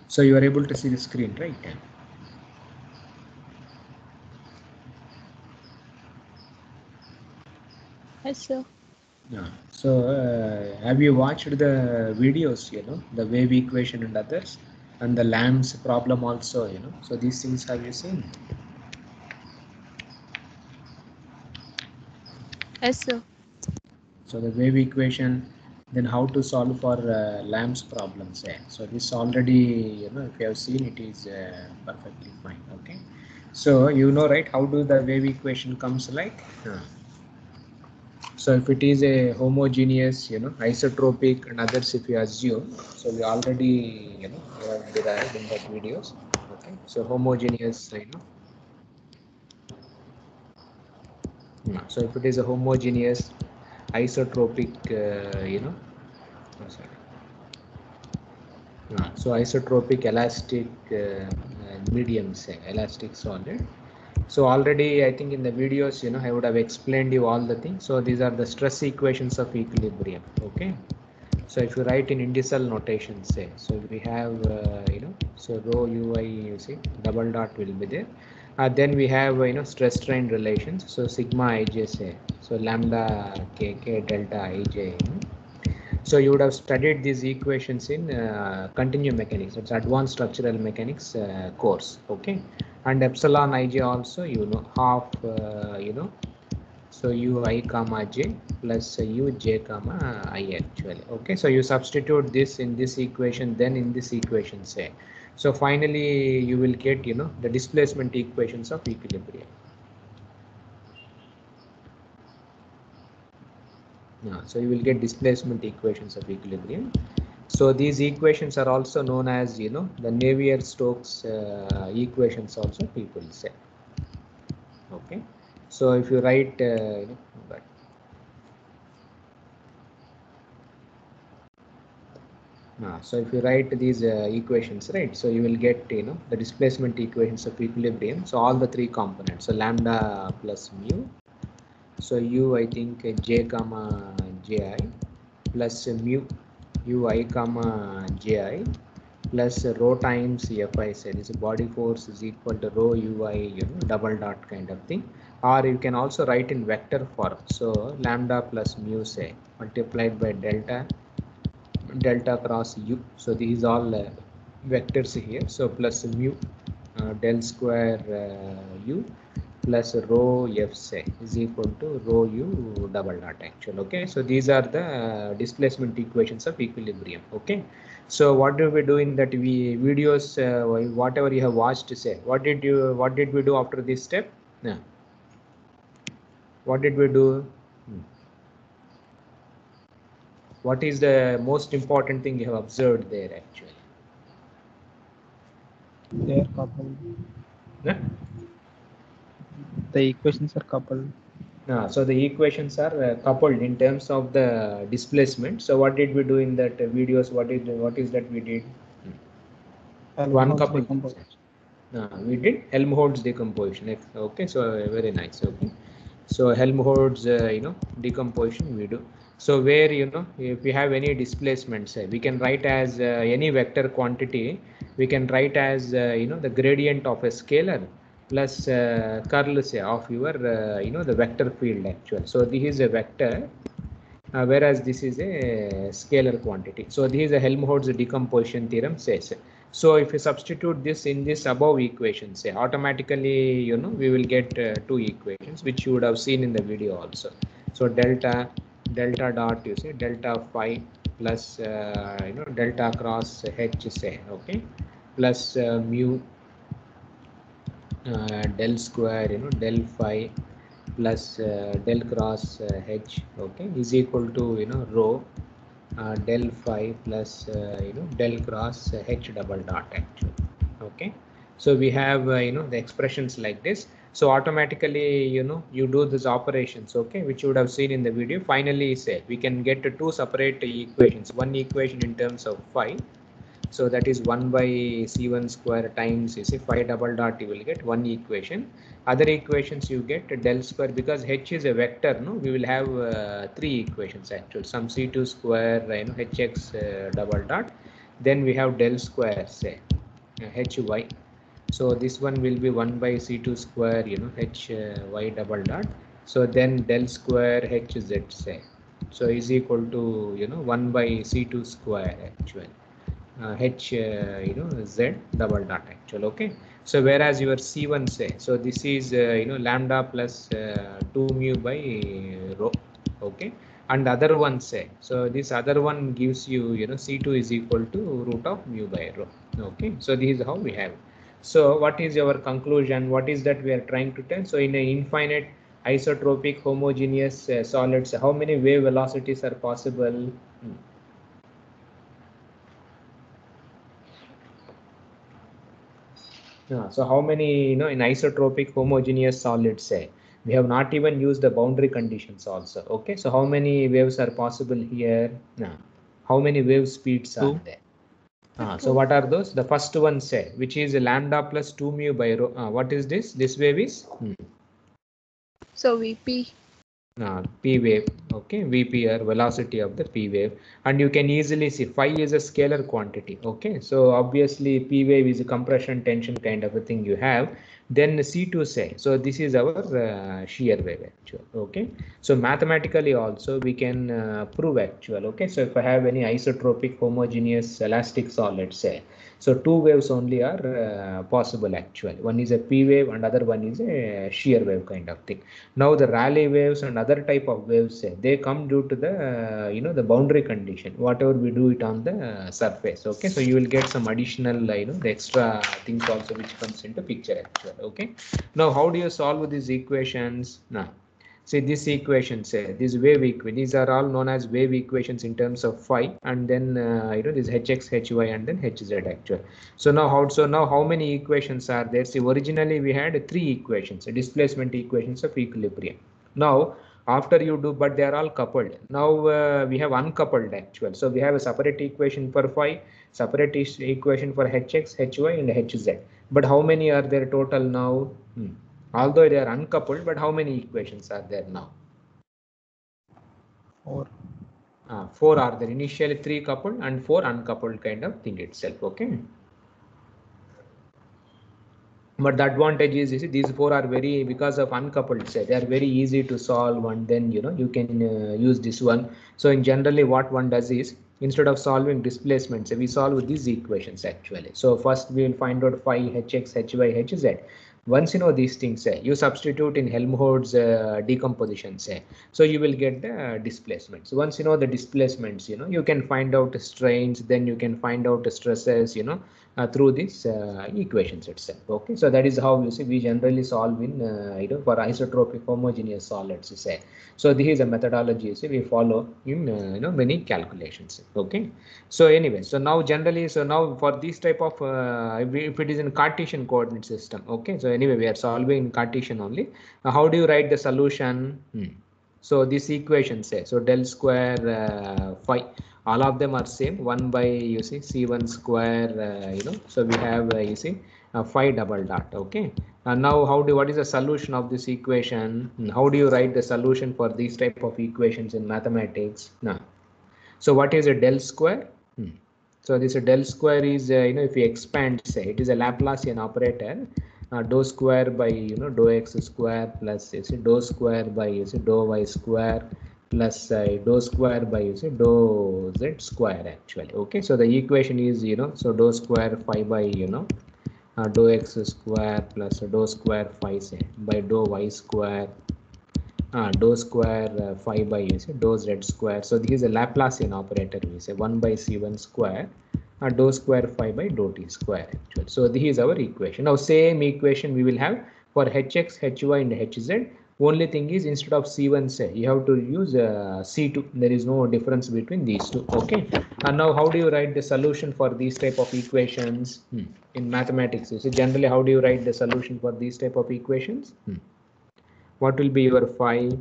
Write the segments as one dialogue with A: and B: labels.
A: So you are able to see the screen, right?
B: Yes, sir.
A: Yeah. So have you watched the videos, the wave equation and others, and the Lamb's problem also, So these things have you seen?
B: Yes, sir.
A: So the wave equation, then how to solve for Lamb's problems. So this already, if you have seen, it is perfectly fine. Okay. So right, how do the wave equation comes like? So if it is a homogeneous, isotropic and others, if you assume, so we already, we have derived in that videos. Okay. So homogeneous, so if it is a homogeneous isotropic, sorry. So isotropic elastic medium, say elastic solid. So already I think in the videos, I would have explained you all the things. So these are the stress equations of equilibrium. Okay. So if you write in indicial notation, say, so we have, so rho ui, you see, double dot will be there. Then we have, stress strain relations. So sigma ij, say, so lambda k delta ij. So you would have studied these equations in continuum mechanics. It's advanced structural mechanics course. Okay. And epsilon ij also, half, so u I comma j plus u j comma I actually. Okay, so you substitute this in this equation, then in this equation, say. So finally you will get, the displacement equations of equilibrium. So you will get displacement equations of equilibrium. So these equations are also known as, the Navier-Stokes equations also, people say. Okay. So if you write, but so if you write these equations, right, so you will get, the displacement equations of equilibrium. So all the three components, so lambda plus mu, so u I think j comma ji plus mu ui comma ji plus rho times fi, said is body force is equal to rho ui, double dot kind of thing. Or you can also write in vector form. So lambda plus mu, say, multiplied by delta cross u. So these all vectors here. So plus mu del square u plus rho f, say, is equal to rho u double dot actual. Okay. So these are the displacement equations of equilibrium. Okay. So what do we do in that videos, whatever you have watched, say, what did we do after this step? Yeah. What did we do? What is the most important thing you have observed there actually?
C: They are coupled.
A: Yeah?
C: The equations are coupled.
A: So the equations are coupled in terms of the displacement. So what did we do in that videos? What is that we did? One
C: Helmholtz
A: couple.
C: decomposition.
A: We did Helmholtz decomposition. Okay, so very nice. Okay, so Helmholtz, decomposition we do. So where, if we have any displacements, we can write as any vector quantity. We can write as the gradient of a scalar plus curl, say, of your the vector field actual. So this is a vector. Whereas this is a scalar quantity. So this is a Helmholtz decomposition theorem says. So if you substitute this in this above equation, say, automatically, we will get two equations which you would have seen in the video also. So delta dot, you say, delta phi plus delta cross h, say, okay, plus mu del square, del phi plus del cross h, okay, is equal to, rho del phi plus del cross h double dot actually. Okay, so we have the expressions like this. So automatically, you do these operations, okay, which you would have seen in the video. Finally, say, we can get two separate equations. One equation in terms of phi, so that is 1 by c1 square times, you see, phi double dot, you will get one equation. Other equations you get del square, because h is a vector, no, we will have three equations actually. Some c2 square, hx double dot, then we have del square, say, hy. So this one will be 1 by c2 square, hy double dot. So then del square hz say. So is equal to 1 by c2 square actually. Z double dot actual. Okay, so whereas your c1 say, so this is lambda plus 2 mu by rho. Okay, and other one say, so this other one gives you c2 is equal to root of mu by rho. Okay, so this is how we have it. So what is our conclusion? What is that we are trying to tell? So in an infinite isotropic homogeneous solids, how many wave velocities are possible? So how many, in isotropic homogeneous solids say, we have not even used the boundary conditions also. Okay, so how many waves are possible here? How many wave speeds are there? So what are those? The first one say, which is lambda plus 2 mu by rho. What is this? This wave is?
B: So VP.
A: P wave. Okay, Vp or velocity of the P wave, and you can easily see phi is a scalar quantity. Okay, so obviously P wave is a compression tension kind of a thing you have. Then C2 say, so this is our shear wave actual. Okay, so mathematically also we can prove actual. Okay, so if I have any isotropic homogeneous elastic solid say, so two waves only are possible actually. One is a P wave and other one is a shear wave kind of thing. Now the Rayleigh waves and other type of waves, they come due to the the boundary condition. Whatever we do it on the surface. Okay, so you will get some additional the extra things also which comes into picture actually. Okay, now how do you solve these equations? Now see this equation say these wave equation, these are all known as wave equations in terms of phi, and then this hx, hy, and then hz actually. So now how many equations are there? See, originally we had three equations, displacement equations of equilibrium. Now after you do, but they are all coupled. Now we have uncoupled actual. So we have a separate equation for phi, separate equation for hx, hy, and hz. But how many are there total now? Although they are uncoupled, but how many equations are there now?
C: 4.
A: 4 are there. Initially 3 coupled and 4 uncoupled kind of thing itself. Okay. But the advantage is, you see, these 4 are very, because of uncoupled set, they are very easy to solve, and then you can use this one. So in generally what one does is, instead of solving displacements, we solve these equations actually. So first we will find out phi, hx, hy, hz. Once you know these things, you substitute in Helmholtz decomposition, so you will get the displacements. Once you know the displacements, you can find out the strains, then you can find out the stresses, through these equations itself. Okay, so that is how you see we generally solve in for isotropic homogeneous solids, say. So this is a methodology, you see, we follow in many calculations. Okay, so anyway, so now generally, so now for this type of if it is in Cartesian coordinate system. Okay, so anyway we are solving in Cartesian only. How do you write the solution? So this equation says, so del square phi, all of them are same, 1 by you see c1 square, so we have you see phi double dot. Okay, and now what is the solution of this equation? How do you write the solution for these type of equations in mathematics? Now, so what is a del square? So this del square is if you expand, say it is a Laplacian operator, dou square by dou x square plus dou square by dou y square plus dou square by dou z square actually. Okay, so the equation is so dou square phi by dou x square plus dou square phi say by dou y square dou square phi by dou z square. So this is a Laplacian operator, we say 1 by c1 square dou square phi by dou t square actually. So this is our equation. Now same equation we will have for hx, hy, and hz. Only thing is, instead of c1 say, you have to use c2. There is no difference between these two. Okay, and now how do you write the solution for these type of equations in mathematics? So generally, how do you write the solution for these type of equations? What will be your phi?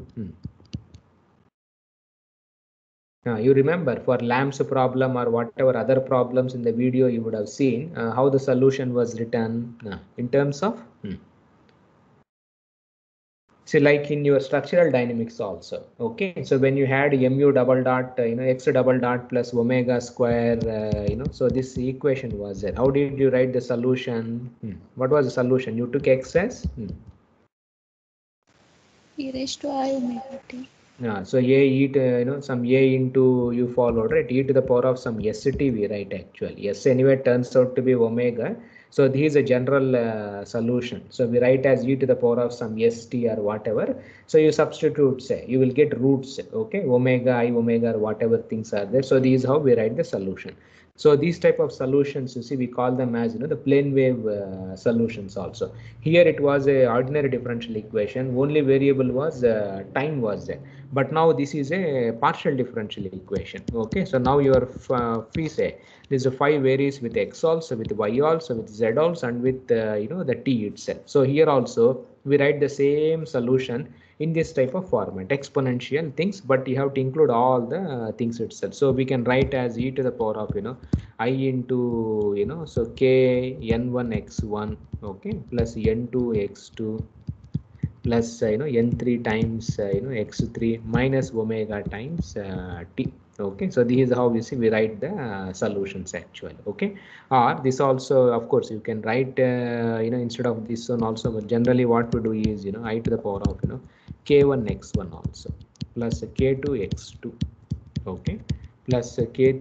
A: You remember for Lamb's problem or whatever other problems in the video you would have seen how the solution was written in terms of So like in your structural dynamics also, okay. So when you had mu double dot, x double dot plus omega square, so this equation was there. How did you write the solution? What was the solution? You took x as
B: e raised to I omega t.
A: Yeah, so a to some a into you followed, right? E to the power of some st we write actually. S anyway turns out to be omega. So this is a general solution. So we write as e to the power of some st or whatever. So you substitute, say you will get roots, okay? Omega I omega or whatever things are there. So this is how we write the solution. So these type of solutions, you see, we call them as the plane wave solutions also. Here it was a ordinary differential equation. Only variable was time was there. But now this is a partial differential equation. Okay, so now your phi say this is 5 varies with x also, with y also, with z also, and with the t itself. So here also we write the same solution in this type of format, exponential things, but you have to include all the things itself. So we can write as e to the power of I into so k n1 x1, okay, plus n2 x2 plus n3 times x3 minus omega times t. Okay, so this is how we see we write the solutions actually. Okay, or this also, of course, you can write instead of this one also, but generally what we do is I to the power of k1 x1 also plus k2 x2, okay, plus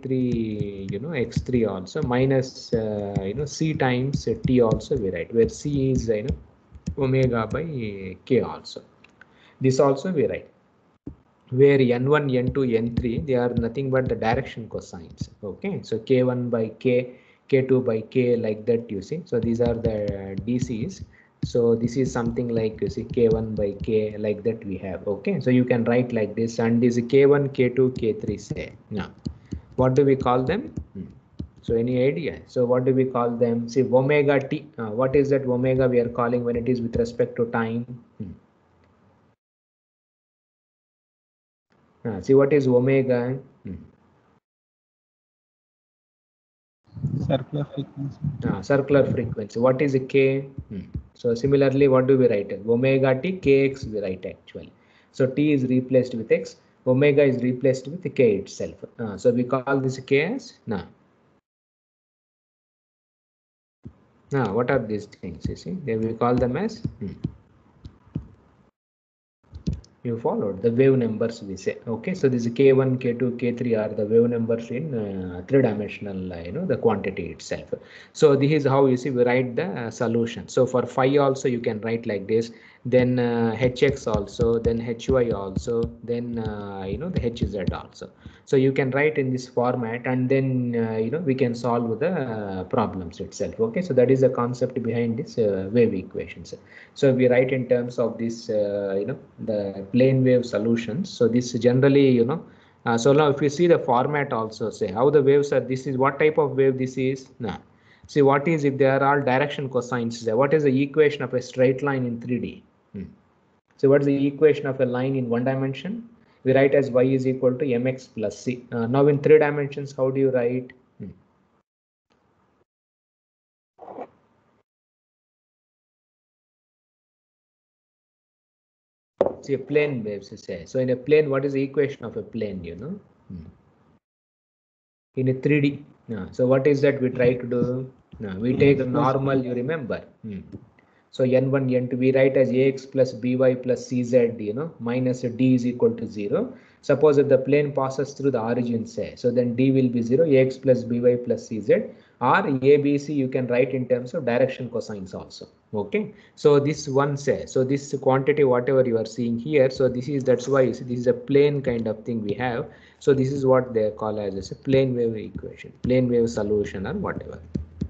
A: k3 x3 also minus c times t also we write, where c is omega by k also. This also we write, where n1 n2 n3 they are nothing but the direction cosines. Okay, so k1 by k, k2 by k, like that, you see. So these are the DCs. So this is something like, you see, k1 by k, like that we have. Okay, so you can write like this, and this is k1 k2 k3 say. Now what do we call them? So any idea? So what do we call them? See, omega t. What is that omega we are calling when it is with respect to time? See, what is omega?
C: Circular frequency.
A: Circular frequency. What is k? So similarly, what do we write? Omega t, kx we write actually. So t is replaced with x. Omega is replaced with k itself. So we call this k as what are these things? You see, we call them as you followed the wave numbers we say. Okay, so this is k1 k2 k3 are the wave numbers in three-dimensional the quantity itself. So this is how you see we write the solution. So for phi also you can write like this, then hx also, then hy also, then the hz also. So you can write in this format, and then we can solve the problems itself. Okay, so that is the concept behind this wave equations. So we write in terms of this the plane wave solutions. So this generally so now if you see the format also, say how the waves are, this is what type of wave this is. Now see what is, if they are all direction cosines, what is the equation of a straight line in 3D? So what is the equation of a line in one dimension? We write as y is equal to mx plus c. Now in 3 dimensions, how do you write? See, a plane waves say. So in a plane, what is the equation of a plane? In a 3D. So what is that we try to do? We take a normal, you remember. So n1, n2, we write as ax plus by plus cz, minus d is equal to 0. Suppose that the plane passes through the origin, say, so then d will be 0, ax plus by plus cz, or abc you can write in terms of direction cosines also. Okay, so this one say, so this quantity whatever you are seeing here, so this is, that's why this is a plane kind of thing we have. So this is what they call as a plane wave equation, plane wave solution, or whatever.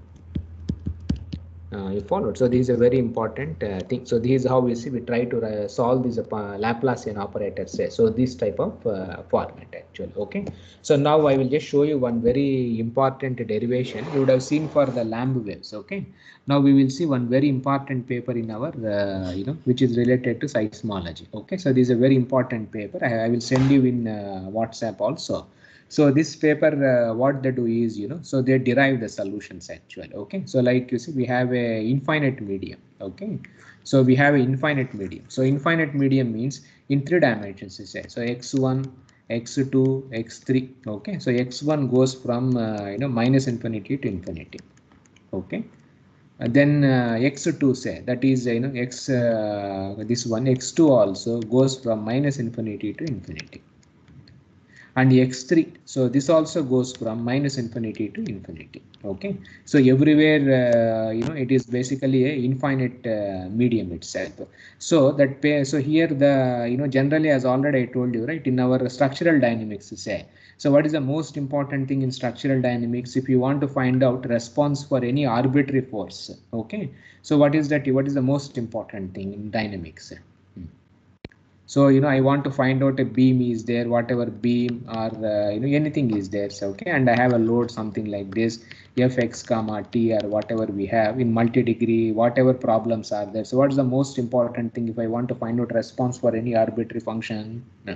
A: You followed. So this is a very important thing. So this is how we see we try to solve these Laplacian operators. Say. So this type of format actually. Okay. So now I will just show you one very important derivation you would have seen for the Lamb waves. Okay. Now we will see one very important paper in our which is related to seismology. Okay. So this is a very important paper. I will send you in WhatsApp also. So this paper, what they do is, so they derive the solutions actually. Okay, so like you see, we have a infinite medium. Okay, so we have an infinite medium. So infinite medium means in 3 dimensions, you say. So x1, x2, x3. Okay, so x1 goes from minus infinity to infinity. Okay, and then x2 say, that is this one x2 also goes from minus infinity to infinity, and x3, so this also goes from minus infinity to infinity. Okay, so everywhere it is basically a infinite medium itself. So that so here the generally, as already I told you, right, in our structural dynamics, say, so what is the most important thing in structural dynamics? If you want to find out response for any arbitrary force, okay, so what is the most important thing in dynamics? So I want to find out a beam is there, whatever beam or anything is there. So okay, and I have a load something like this, fx comma t or whatever we have in multi-degree, whatever problems are there. So what is the most important thing if I want to find out response for any arbitrary function? No.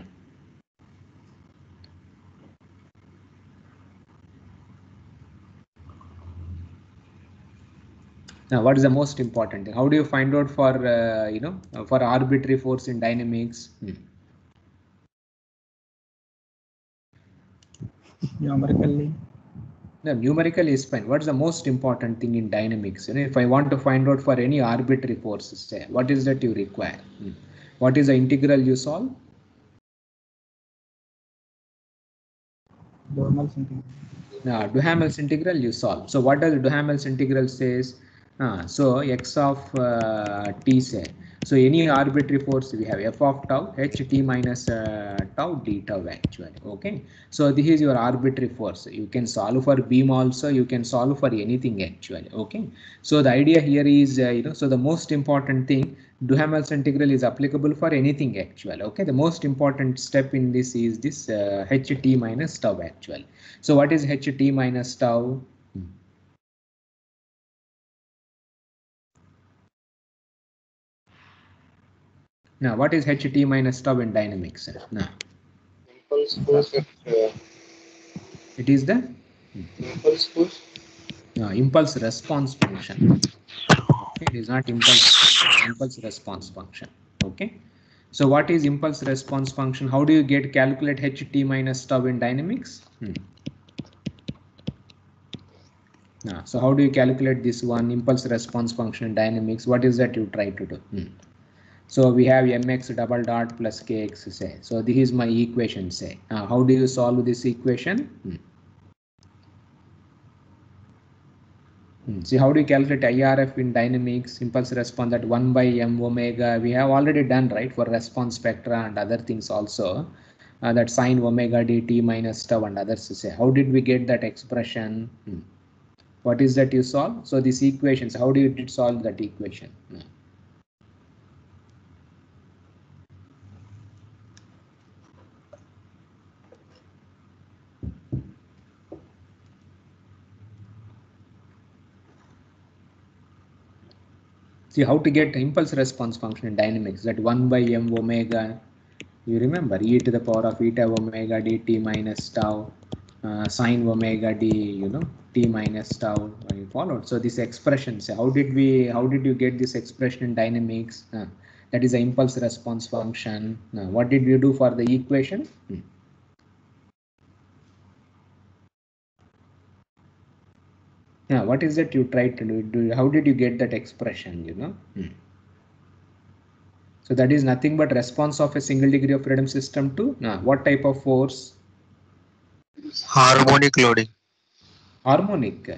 A: Now, what is the most important thing? How do you find out for for arbitrary force in dynamics?
C: Numerically.
A: No, numerical is fine. What's the most important thing in dynamics? If I want to find out for any arbitrary forces, say, what is that you require? What is the integral you solve?
C: Duhamel's integral.
A: Now, Duhamel's integral you solve. So what does Duhamel's integral says? So x of t say. So any arbitrary force we have f of tau h t minus tau d tau actually. Okay. So this is your arbitrary force. You can solve for beam also. You can solve for anything actually. Okay. So the idea here is so the most important thing, Duhamel's integral is applicable for anything actually. Okay. The most important step in this is this ht minus tau actually. So what is ht minus tau? Now, what is ht minus tau in dynamics? Now,
D: Impulse force at
A: it is the
D: impulse force.
A: Impulse response function. Okay, it is not impulse response function. Okay. So what is impulse response function? How do you calculate ht minus tau in dynamics? So how do you calculate this one, impulse response function in dynamics? What is that you try to do? So we have mx double dot plus kx, say. So this is my equation, say. How do you solve this equation? See, how do you calculate IRF in dynamics, impulse response, that 1 by m omega? We have already done, right, for response spectra and other things also. That sine omega dt minus tau and others, say. How did we get that expression? What is that you solve? So these equations, how do you solve that equation? See, how to get impulse response function in dynamics, that 1 by m omega, you remember, e to the power of eta omega dt minus tau, sine omega d, t minus tau, you followed. So this expression, say, how did you get this expression in dynamics? That is the impulse response function. What did you do for the equation? What is that you tried to do? How did you get that expression? So that is nothing but response of a single degree of freedom system to what type of force?
D: Harmonic loading.
A: Harmonic.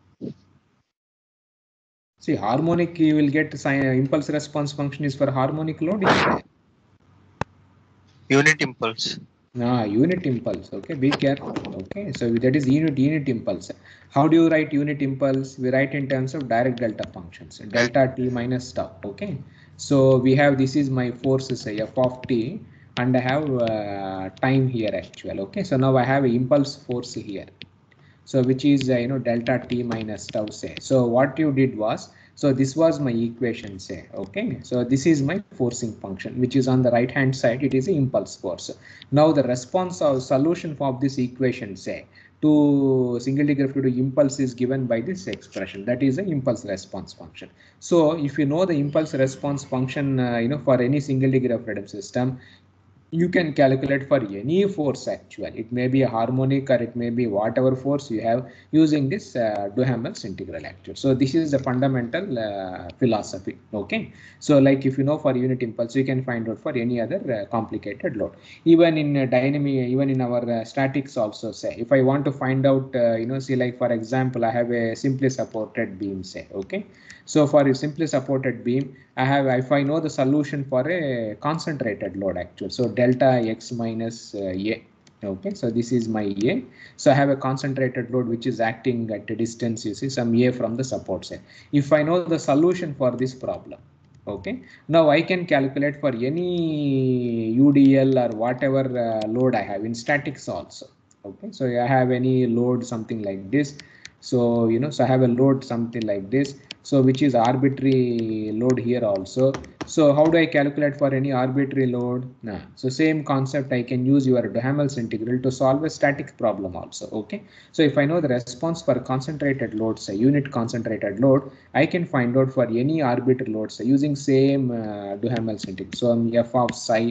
A: See, harmonic, you will get impulse response function is for harmonic loading.
D: Unit impulse.
A: Unit impulse. Okay, be careful. Okay, so that is unit impulse. How do you write unit impulse? We write in terms of direct delta functions, delta t minus tau. Okay, so we have, this is my force, say f of t, and I have time here actually. Okay, so now I have an impulse force here. So which is delta t minus tau, say. So what you did was, So this was my equation, say, okay. So this is my forcing function, which is on the right hand side. It is an impulse force. Now the response or solution for this equation, say, to single degree of freedom impulse is given by this expression. That is the impulse response function. So if you know the impulse response function, for any single degree of freedom system, you can calculate for any force actually. It may be a harmonic or it may be whatever force you have using this Duhamel's integral actually. So this is the fundamental philosophy. Okay. So like if you know for unit impulse, you can find out for any other complicated load. Even in dynamic, even in our statics also, say if I want to find out, see like for example, I have a simply supported beam, say, okay. So for a simply supported beam, if I know the solution for a concentrated load actually, so delta x minus a, okay, so this is my a. So I have a concentrated load which is acting at a distance, you see, some a from the support side. If I know the solution for this problem, okay, now I can calculate for any UDL or whatever load I have in statics also. Okay, so I have any load something like this. So so I have a load something like this, so which is arbitrary load here also. So how do I calculate for any arbitrary load? Nah. So same concept, I can use your Duhamel's integral to solve a static problem also. Okay. So if I know the response for concentrated load, say unit concentrated load, I can find out for any arbitrary load, say using same Duhamel's integral. So f of psi,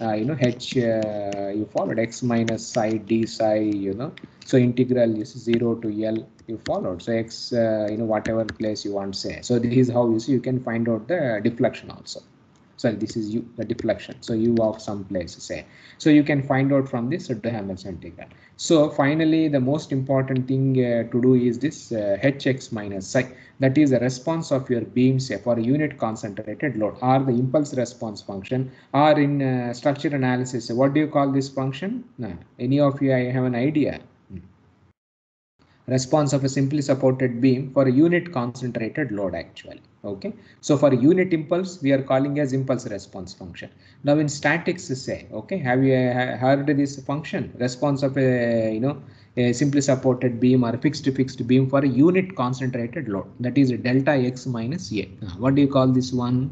A: h you followed x minus psi d psi, so integral is 0 to L, you followed. So x, whatever place you want to say. So this is how you see you can find out the deflection also. So this is the deflection. So u of some place, say. So you can find out from this Duhamel's integral. So finally, the most important thing to do is this hx minus psi. That is the response of your beam, say, for a unit concentrated load, or the impulse response function, or in structure analysis. What do you call this function? Any of you have an idea? Response of a simply supported beam for a unit concentrated load actually. Okay, so for a unit impulse we are calling as impulse response function. Now in statics, say, okay, have you heard this function, response of a a simply supported beam or fixed beam for a unit concentrated load, that is delta x minus a. What do you call this one?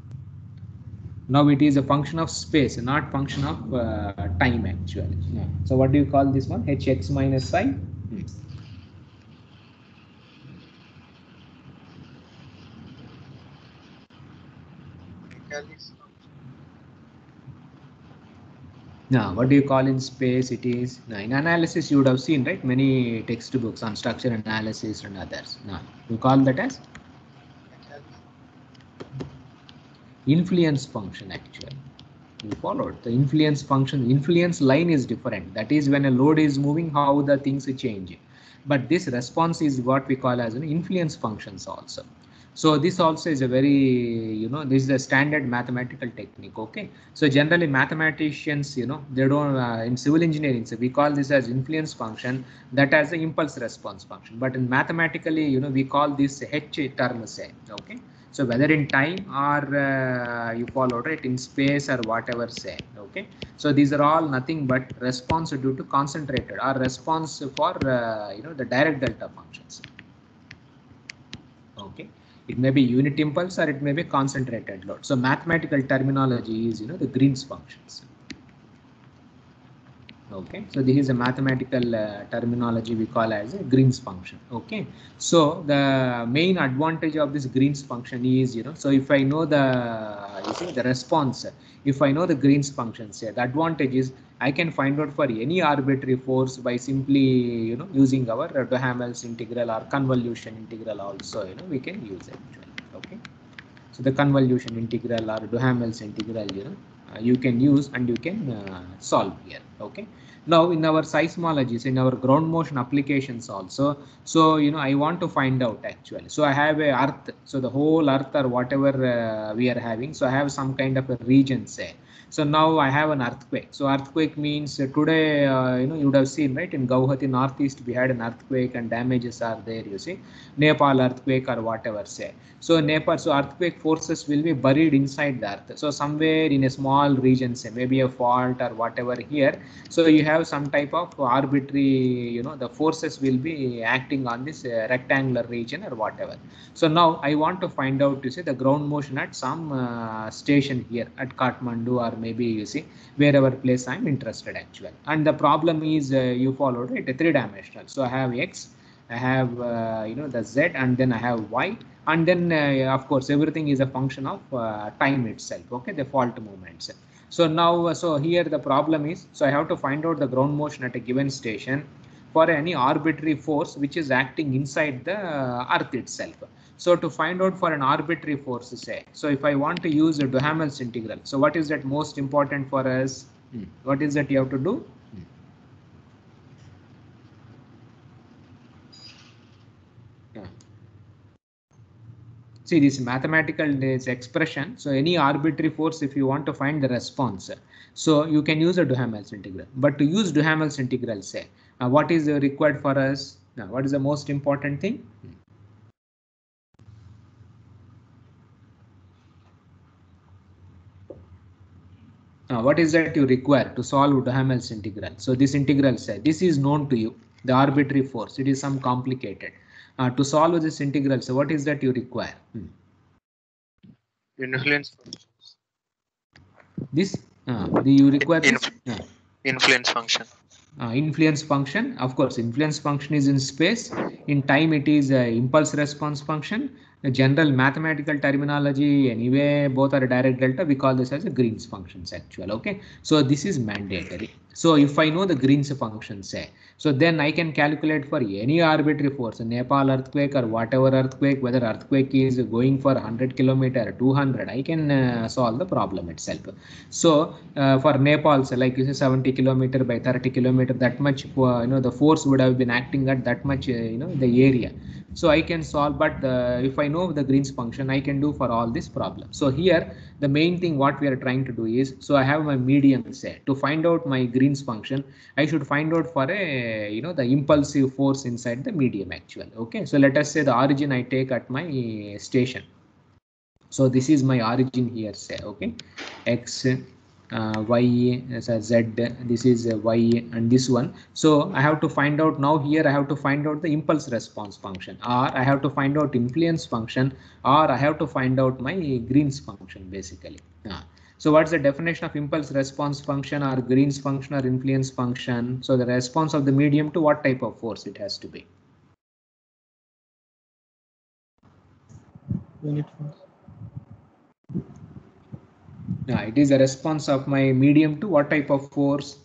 A: Now it is a function of space, not function of time actually. So what do you call this one? Hx minus psi. Now, what do you call in space? It is in analysis you would have seen, right? Many textbooks on structure analysis and others. Now, you call that as influence function actually. You followed the influence function. Influence line is different. That is when a load is moving, how the things change. But this response is what we call as an influence functions also. So this also is a very, this is a standard mathematical technique. Okay. So generally mathematicians, they don't, in civil engineering, so we call this as influence function, that as the impulse response function. But in mathematically, we call this H term, say, okay. So whether in time or you follow, right, in space or whatever, say, okay. So these are all nothing but response due to concentrated or response for, the direct delta functions. Okay. It may be unit impulse or it may be concentrated load. So mathematical terminology is, the Green's functions. Okay, so this is a mathematical terminology we call as a Green's function. Okay, so the main advantage of this Green's function is, so if I know the response, if I know the Green's function, say, the advantage is I can find out for any arbitrary force by simply, using our Duhamel's integral or convolution integral also, we can use it actually. Okay, so the convolution integral or Duhamel's integral, you can use and you can solve here. Okay, now in our seismologies, in our ground motion applications also, so I want to find out actually, so I have a earth, so the whole earth or whatever we are having, so I have some kind of a region, say, So now I have an earthquake. So earthquake means today, you would have seen, right, in Guwahati Northeast, we had an earthquake and damages are there, you see, Nepal earthquake or whatever say. So Nepal, so earthquake forces will be buried inside the earth. So somewhere in a small region, say maybe a fault or whatever here. So you have some type of arbitrary, the forces will be acting on this rectangular region or whatever. So now I want to find out, you see, the ground motion at some station here at Kathmandu or maybe, you see, wherever place I'm interested actually. And the problem is you followed it, a three-dimensional. So I have X, I have, the Z, and then I have Y. And then, of course, everything is a function of time itself, okay, the fault movements. So now, so here the problem is, so I have to find out the ground motion at a given station for any arbitrary force which is acting inside the earth itself. So to find out for an arbitrary force, say, so if I want to use a Duhamel's integral, so what is that most important for us? What is that you have to do? See this mathematical this expression. So any arbitrary force, if you want to find the response, so you can use a Duhamel's integral. But to use Duhamel's integral, say, what is required for us? Now, what is the most important thing? What is that you require to solve Duhamel's integral? So this integral, say, this is known to you, the arbitrary force. It is some complicated. To solve this integral, so what is that you require?
D: Influence functions.
A: This you require this?
D: Influence function.
A: Influence function, of course, influence function is in space. In time, it is impulse response function. The general mathematical terminology, anyway, both are direct delta. We call this as a Green's functions actual. Okay, so this is mandatory. So if I know the Green's function, say, so then I can calculate for any arbitrary force, a Nepal earthquake or whatever earthquake, whether earthquake is going for 100 kilometer, 200, I can solve the problem itself. So for Nepal, so like you say 70 kilometer by 30 kilometer, that much, the force would have been acting at that much, the area. So I can solve, but if I know the Green's function, I can do for all this problem. So here, the main thing what we are trying to do is, so I have my medium, say, to find out my Green's function, I should find out for a, the impulsive force inside the medium actual. Okay, so let us say the origin I take at my station. So this is my origin here, say, okay, X, Y, Z, this is Y, and this one. So I have to find out now here, I have to find out the impulse response function, or I have to find out influence function, or I have to find out my Green's function basically. So what's the definition of impulse response function or Green's function or influence function? So the response of the medium to what type of force it has to be?
C: Unit force.
A: It is a response of my medium to what type of force?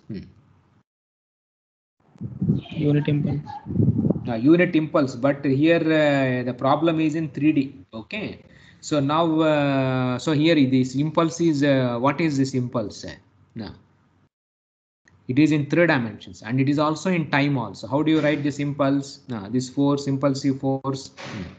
C: Unit impulse.
A: Unit impulse, but here the problem is in 3D. Okay, so now so here this impulse is what is this impulse? Now it is in 3 dimensions and it is also in time also. How do you write this impulse? This force, impulsive force.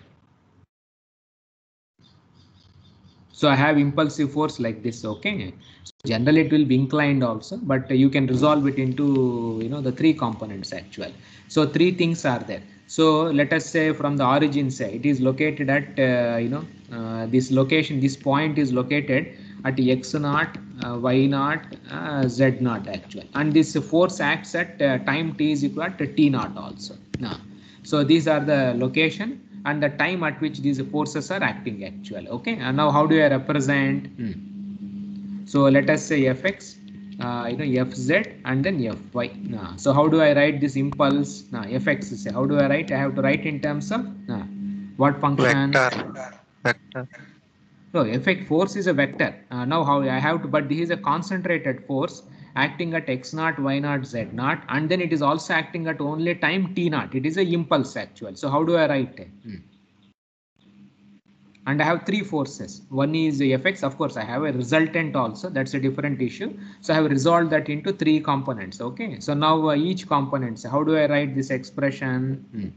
A: So I have impulsive force like this. Okay, so generally it will be inclined also, but you can resolve it into the 3 components actual. So 3 things are there. So let us say from the origin, say it is located at this location. This point is located at x naught, y naught, z naught actually, and this force acts at time t is equal to t naught also. So these are the location and the time at which these forces are acting actually. Okay, and now how do I represent? So let us say fx, fz, and then fy. So how do I write this impulse? Fx, say, how do I write? I have to write in terms of what function?
D: Vector.
A: So effect force is a vector. Now how I have to, but this is a concentrated force acting at x naught, y naught, z naught, and then it is also acting at only time t naught. It is a impulse actual. So how do I write it? And I have 3 forces. One is the Fx. Of course, I have a resultant also. That's a different issue. So I have resolved that into 3 components. Okay. So now each component. So how do I write this expression?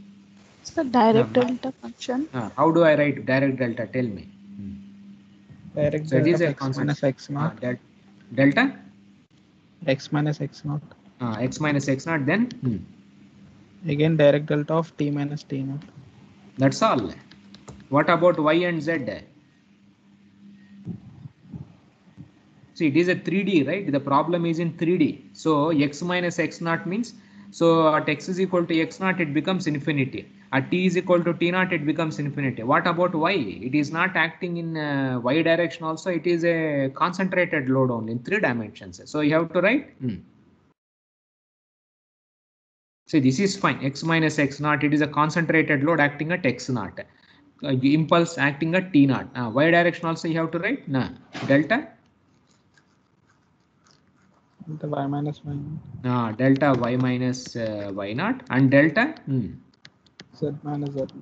B: So direct delta function.
A: How do I write direct delta? Tell me.
C: Direct
A: So it
C: delta
A: is
C: of
A: a
C: x
A: constant.
C: minus x naught.
A: Delta
C: X minus x naught.
A: x minus x naught, then
C: Again direct delta of t minus t naught.
A: that's all. What about y and z? See, it is a 3D, right? The problem is in 3D. So x minus x naught means, so at x is equal to x naught, it becomes infinity. At t is equal to t naught, it becomes infinity. What about y? It is not acting in y direction also. It is a concentrated load only in 3 dimensions. So you have to write. See, this is fine. X minus x naught, it is a concentrated load acting at x naught. Impulse acting at t naught. Y direction also you have to write. Delta.
C: The y minus y naught.
A: Delta y minus y naught and delta
C: Z minus z.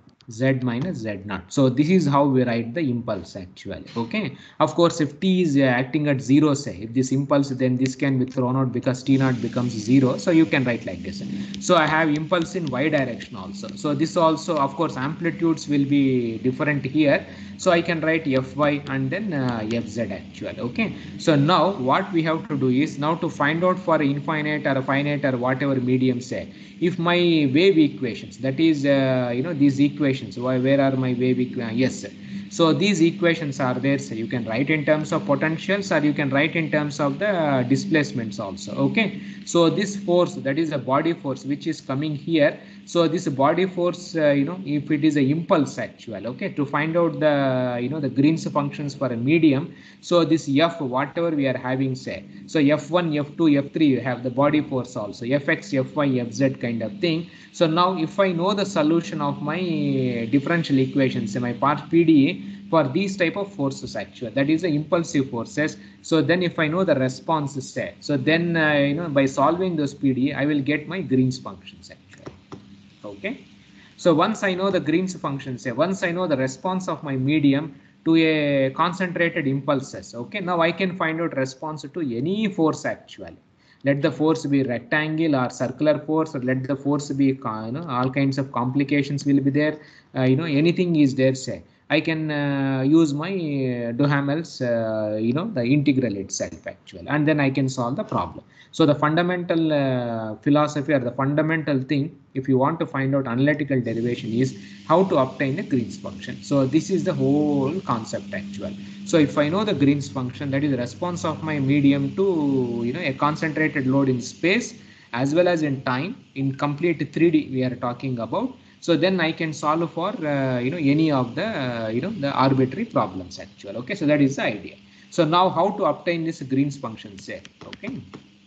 A: z minus z naught. So this is how we write the impulse actually. Okay. Of course, if t is acting at 0, say if this impulse, then this can be thrown out because t naught becomes 0. So you can write like this. So I have impulse in y direction also. So this also, of course, amplitudes will be different here. So I can write fy and then fz actually. Okay. So now what we have to do is now to find out for infinite or finite or whatever medium, say if my wave equations, that is these equations, where are my wave equations? Yes, so these equations are there, so you can write in terms of potentials or you can write in terms of the displacements also. Okay, so this force, that is a body force which is coming here. So this body force, if it is a impulse actual, okay, to find out the the Green's functions for a medium. So this f, whatever we are having, say, so f1, f2, f3, you have the body force also, fx, fy, fz kind of thing. So now if I know the solution of my differential equations, my part PDE for these type of forces actually, that is the impulsive forces. So then if I know the responses, say, so then by solving those PDE, I will get my Green's functions actually. Okay, so once I know the Green's functions, say once I know the response of my medium to a concentrated impulses, okay, now I can find out response to any force actually. Let the force be rectangle or circular force, or let the force be all kinds of complications will be there. Anything is there, say I can use my Duhamel's the integral itself actually, and then I can solve the problem. So the fundamental philosophy or the fundamental thing, if you want to find out analytical derivation, is how to obtain a Green's function. So this is the whole concept actually. So if I know the Green's function, that is the response of my medium to a concentrated load in space as well as in time, in complete 3D we are talking about. So then I can solve for any of the the arbitrary problems actually. Okay, so that is the idea. So now how to obtain this Green's function, say. Okay,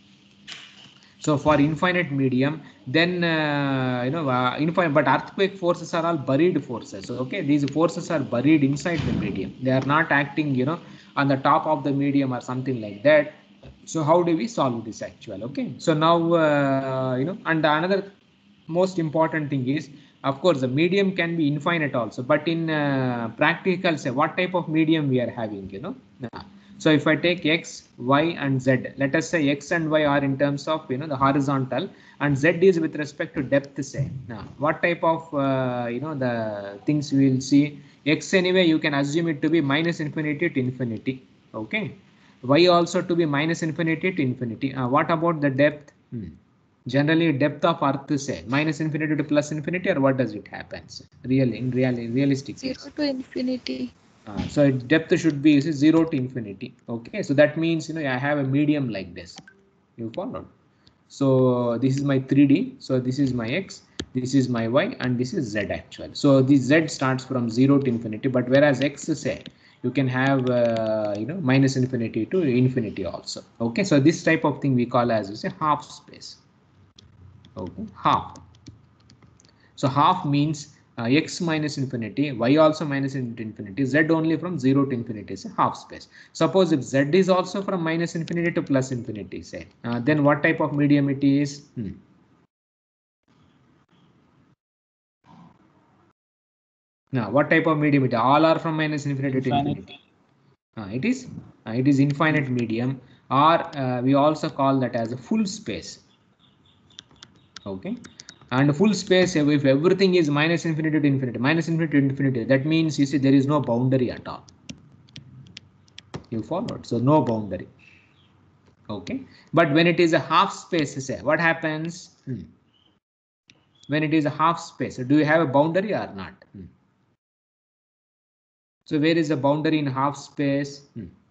A: so for infinite medium, then infinite, but earthquake forces are all buried forces. Okay, these forces are buried inside the medium. They are not acting on the top of the medium or something like that. So how do we solve this actually? Okay, so now and another most important thing is, of course, the medium can be infinite also, but in practical, say what type of medium we are having, so if I take x, y and z, let us say x and y are in terms of the horizontal, and z is with respect to depth, say. Now what type of the things we will see? X anyway you can assume it to be minus infinity to infinity. Okay, y also to be minus infinity to infinity. What about the depth? Generally depth of earth, say minus infinity to plus infinity, or what does it happens really in realistic
B: 0
A: case?
B: to infinity.
A: So depth should be 0 to infinity. Okay, so that means I have a medium like this. You followed? So this is my 3D. So this is my x, this is my y, and this is z actually. So this z starts from 0 to infinity, but whereas x, say you can have minus infinity to infinity also. Okay, so this type of thing we call as half space. Okay, half. So half means x minus infinity, y also minus infinity, z only from 0 to infinity is a half space. Suppose if z is also from minus infinity to plus infinity, say, then what type of medium it is? Now what type of medium it is? All are from minus infinity to infinity. It is infinite medium, or we also call that as a full space. Okay, and full space, if everything is minus infinity to infinity, that means you see there is no boundary at all. You followed. So no boundary. Okay. But when it is a half space, say what happens? When it is a half space, do you have a boundary or not? So where is the boundary in half space?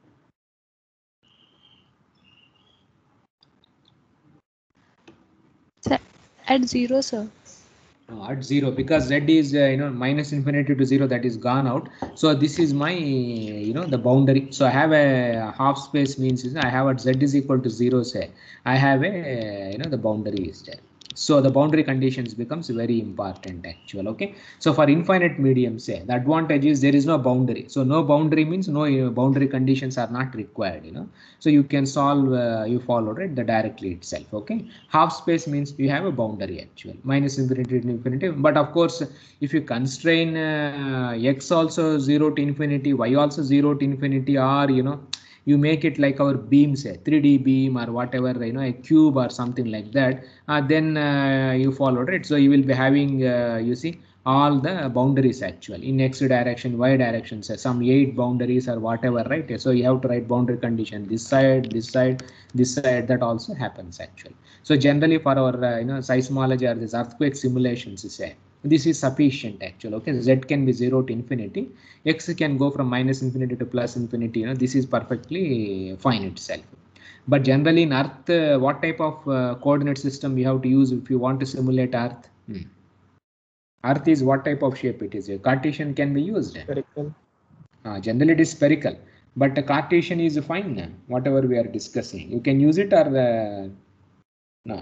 B: At 0, sir.
A: At 0, because z is minus infinity to 0, that is gone out. So this is my the boundary. So I have a half space means I have at z is equal to 0, say I have a the boundary is there. So the boundary conditions becomes very important actual. Okay, so for infinite medium, say the advantage is there is no boundary. So no boundary means no boundary conditions are not required. So you can solve you follow right the directly itself. Okay, half space means you have a boundary actual minus infinity to infinity. But of course, if you constrain x also 0 to infinity, y also 0 to infinity, or you make it like our beam, say 3D beam or whatever, a cube or something like that, then you follow it. So you will be having you see all the boundaries actual in x direction, y direction, say some 8 boundaries or whatever, right? So you have to write boundary condition this side, this side, this side. That also happens actually. So generally for our seismology or this earthquake simulations, say this is sufficient actually. Okay, z can be 0 to infinity, x can go from minus infinity to plus infinity. This is perfectly fine itself. But generally in Earth, what type of coordinate system you have to use if you want to simulate Earth? Earth is what type of shape it is? Cartesian can be used.
C: Spherical.
A: Generally it is spherical, but Cartesian is fine. Whatever we are discussing, you can use it or no.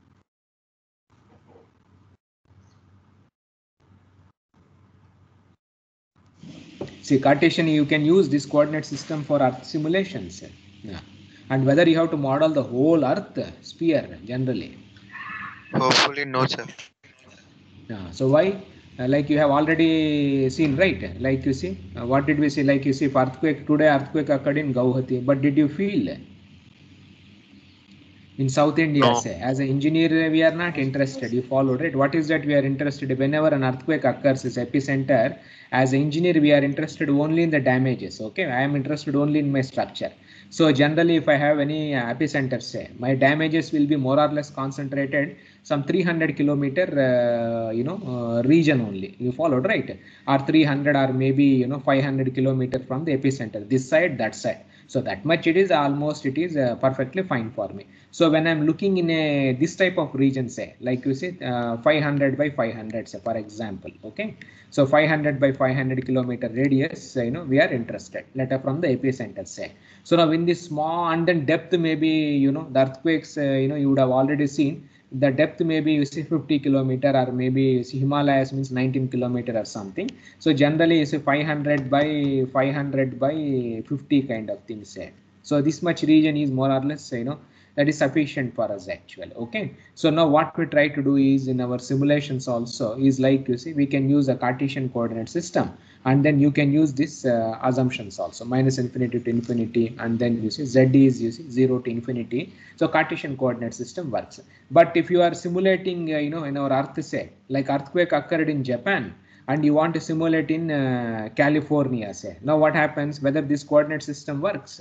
A: See, Cartesian, you can use this coordinate system for Earth simulations. Yeah. And whether you have to model the whole Earth sphere generally.
D: Hopefully no, sir.
A: Yeah. So why? Like you have already seen, right? Like you see, what did we see? Like you see, for earthquake today, earthquake occurred in Guwahati. But did you feel in South India?
D: No.
A: Say, as an engineer, we are not interested. You followed it. What is that we are interested? Whenever an earthquake occurs, is epicenter. As an engineer, we are interested only in the damages. Okay, I am interested only in my structure. So generally, if I have any epicenter, say my damages will be more or less concentrated some 300 kilometer, region only. You followed, right? Or 300 or maybe 500 kilometer from the epicenter. This side, that side. So that much it is almost it is perfectly fine for me. So when I'm looking in a this type of region, say like you say 500 by 500, say for example, okay. So 500 by 500 kilometer radius, we are interested. Let from the epicenter, say. So now in this small and then depth, maybe the earthquakes, you would have already seen the depth maybe you see 50 kilometer or maybe you see Himalayas means 19 kilometer or something. So generally you see 500 by 500 by 50 kind of things, say. So this much region is more or less that is sufficient for us actually. Okay, so now what we try to do is in our simulations also is like you see we can use a Cartesian coordinate system, and then you can use this assumptions also minus infinity to infinity, and then you see z is you see 0 to infinity. So Cartesian coordinate system works. But if you are simulating in our earth, say like earthquake occurred in Japan and you want to simulate in California, say, now what happens whether this coordinate system works?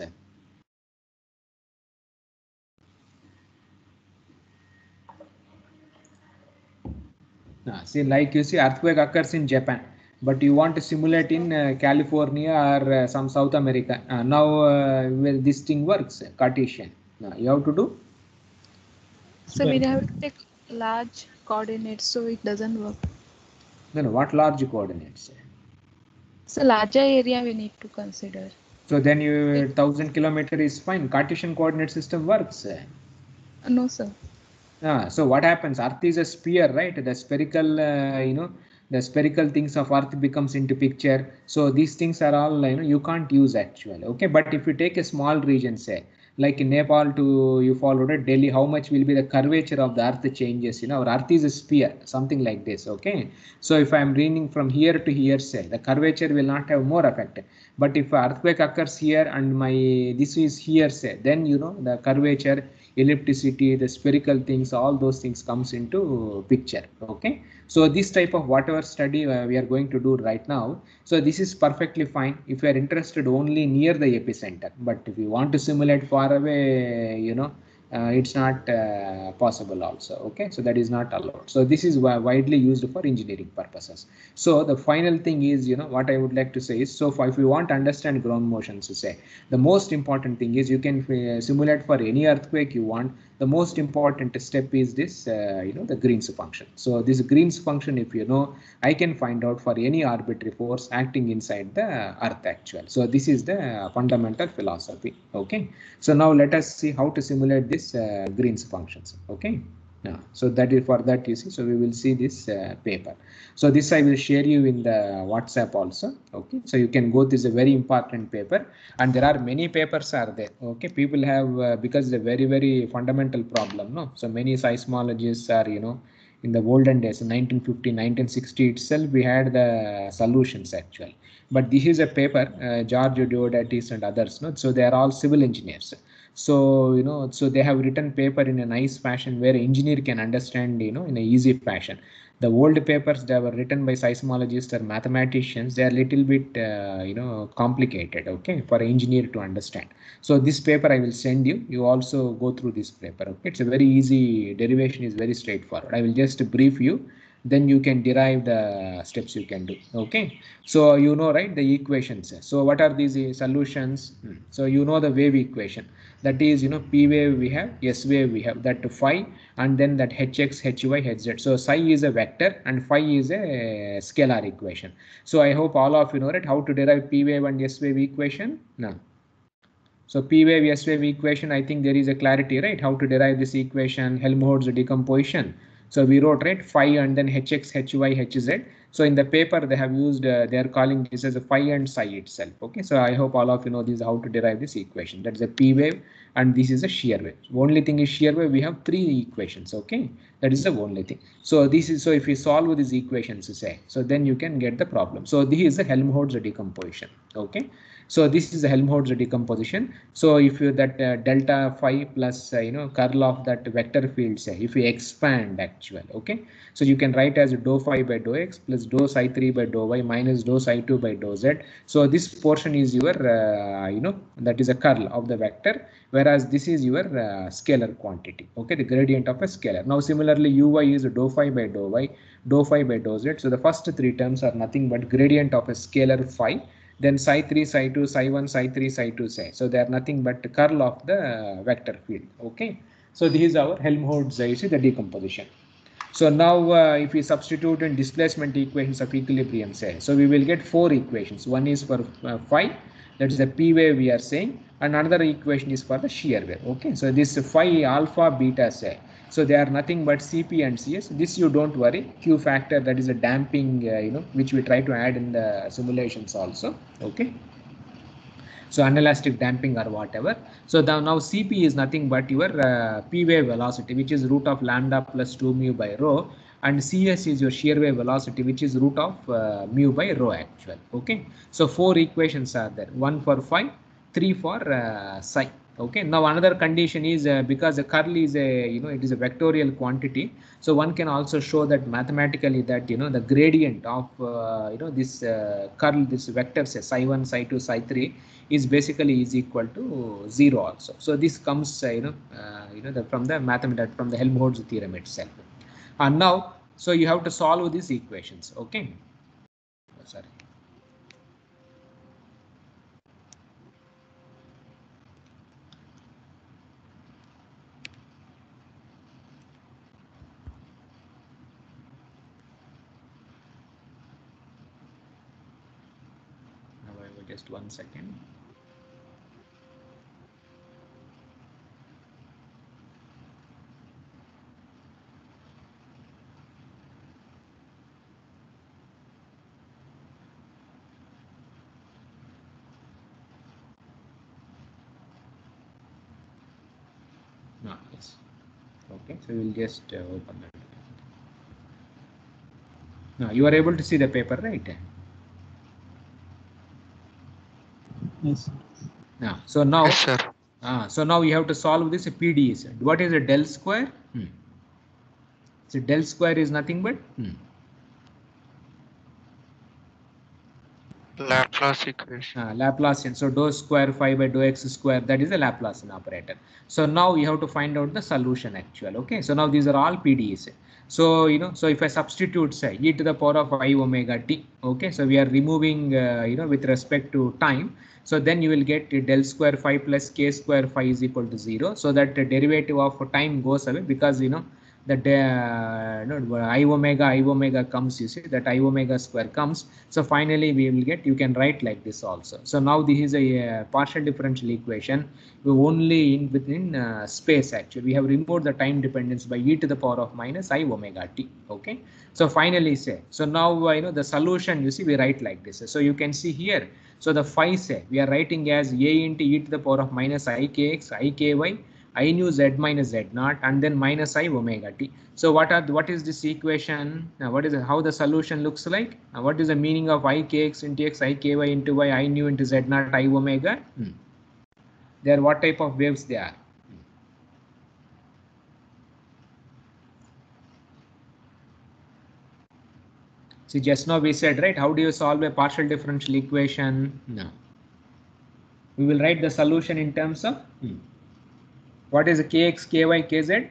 A: See, like you see, earthquake occurs in Japan, but you want to simulate in California or some South America. Now, well, this thing works, Cartesian. You have to do.
B: So we have to take large coordinates, so it doesn't work.
A: No, what large coordinates?
B: So larger area we need to consider.
A: So then you 1000 kilometer is fine. Cartesian coordinate system works.
B: No, sir.
A: So what happens? Earth is a sphere, right? The spherical, the spherical things of Earth becomes into picture. So these things are all, you can't use actually. Okay, but if you take a small region, say like in Nepal to you followed it, Delhi, how much will be the curvature of the Earth changes? Our Earth is a sphere, something like this. Okay, so if I'm reading from here to here, say the curvature will not have more effect. But if earthquake occurs here and my this is here, say then the curvature ellipticity, the spherical things, all those things comes into picture. Okay, so this type of whatever study we are going to do right now, so this is perfectly fine if you are interested only near the epicenter. But if you want to simulate far away, it's not possible also. Okay, so that is not allowed. So this is widely used for engineering purposes. So the final thing is, what I would like to say is, so if you want to understand ground motions, say the most important thing is you can simulate for any earthquake you want. The most important step is this, the Green's function. So this Green's function, if you know, I can find out for any arbitrary force acting inside the earth actual. So this is the fundamental philosophy. Okay, so now let us see how to simulate this Green's functions. Okay, now so that is for that, you see, so we will see this paper. So this I will share you in the WhatsApp also. Okay, so you can go, this is a very important paper, and there are many papers are there. Okay, people have because it's a very, very fundamental problem, no? So many seismologists are, in the olden days, in 1950, 1960 itself, we had the solutions actually. But this is a paper, George Deodatis and others, no? So they are all civil engineers. So, so they have written paper in a nice fashion where engineer can understand, in a easy fashion. The old papers that were written by seismologists or mathematicians, they are little bit, complicated, okay, for an engineer to understand. So this paper I will send you. You also go through this paper. Okay, it's a very easy, derivation is very straightforward. I will just brief you, then you can derive the steps you can do. Okay, so right, the equations. So what are these solutions? So the wave equation. That is, P wave we have, S wave we have, that phi, and then that hx, hy, hz. So psi is a vector and phi is a scalar equation. So I hope all of you know, right, how to derive P wave and S wave equation. Now, so P wave, S wave equation, I think there is a clarity, right? How to derive this equation, Helmholtz decomposition. So we wrote, right, phi and then hx, hy, hz. So in the paper they have used, they are calling this as a phi and psi itself. Okay, so I hope all of you know this, how to derive this equation. That's a P wave and this is a shear wave. Only thing is shear wave, we have 3 equations. Okay, that is the only thing. So this is, so if you solve these equations, say, so then you can get the problem. So this is the Helmholtz decomposition. Okay, so this is the Helmholtz decomposition. So if you that delta phi plus curl of that vector field, say if you expand actual, okay, so you can write as dou phi by dou x plus dou psi 3 by dou y minus dou psi 2 by dou z. So this portion is your that is a curl of the vector, whereas this is your scalar quantity. Okay, the gradient of a scalar. Now similarly uy is dou phi by dou y, dou phi by dou z. So the first 3 terms are nothing but gradient of a scalar phi. Then psi 3, psi 2, psi 1, psi 3, psi 2, psi. So they are nothing but the curl of the vector field. Okay. So this is our Helmholtz, you see the decomposition. So now if we substitute in displacement equations of equilibrium, say, so we will get 4 equations. One is for phi, that is the P wave we are saying, and another equation is for the shear wave. Okay. So this phi, alpha, beta, say. So they are nothing but Cp and Cs. This you don't worry. Q factor, that is a damping, which we try to add in the simulations also. Okay. So inelastic damping or whatever. So now Cp is nothing but your P wave velocity, which is root of lambda plus 2 mu by rho, and Cs is your shear wave velocity, which is root of mu by rho actual. Okay. So 4 equations are there. 1 for phi, 3 for psi. Okay, now another condition is because the curl is a it is a vectorial quantity, so one can also show that mathematically that the gradient of this curl, this vector, say psi 1, psi 2, psi 3 is basically is equal to 0 also. So this comes from the mathematics, from the Helmholtz theorem itself. And now so you have to solve these equations. Okay, sorry. Just 1 second. No, yes. Okay, so we'll just open that. Now you are able to see the paper, right?
C: Yes.
A: Now, so now,
D: Yes, sir.
A: So now you have to solve this PDEs. What is a del square? So del square is nothing but
D: Laplace equation.
A: Laplacian. So dou square phi by dou x square, that is a Laplacian operator. So now you have to find out the solution actual. Okay, so now these are all PDEs. So so if I substitute say e to the power of I omega t, okay, so we are removing with respect to time. So then you will get del square phi plus k square phi is equal to 0. So that the derivative of time goes away, because that I omega comes, you see that I omega square comes. So finally we will get, you can write like this also. So now this is a partial differential equation. We only within space actually. We have removed the time dependence by e to the power of minus I omega t. Okay. So finally say, so now the solution, you see, we write like this. So you can see here. So the phi say we are writing as a into e to the power of minus I kx, I ky, I nu z minus z naught, and then minus I omega t. So what is this equation? What is how the solution looks like? What is the meaning of I kx into x, I ky into y, I nu into z naught, I omega? They are what type of waves they are? See, just now we said, right, how do you solve a partial differential equation? No. We will write the solution in terms of what is the kx, ky, kz?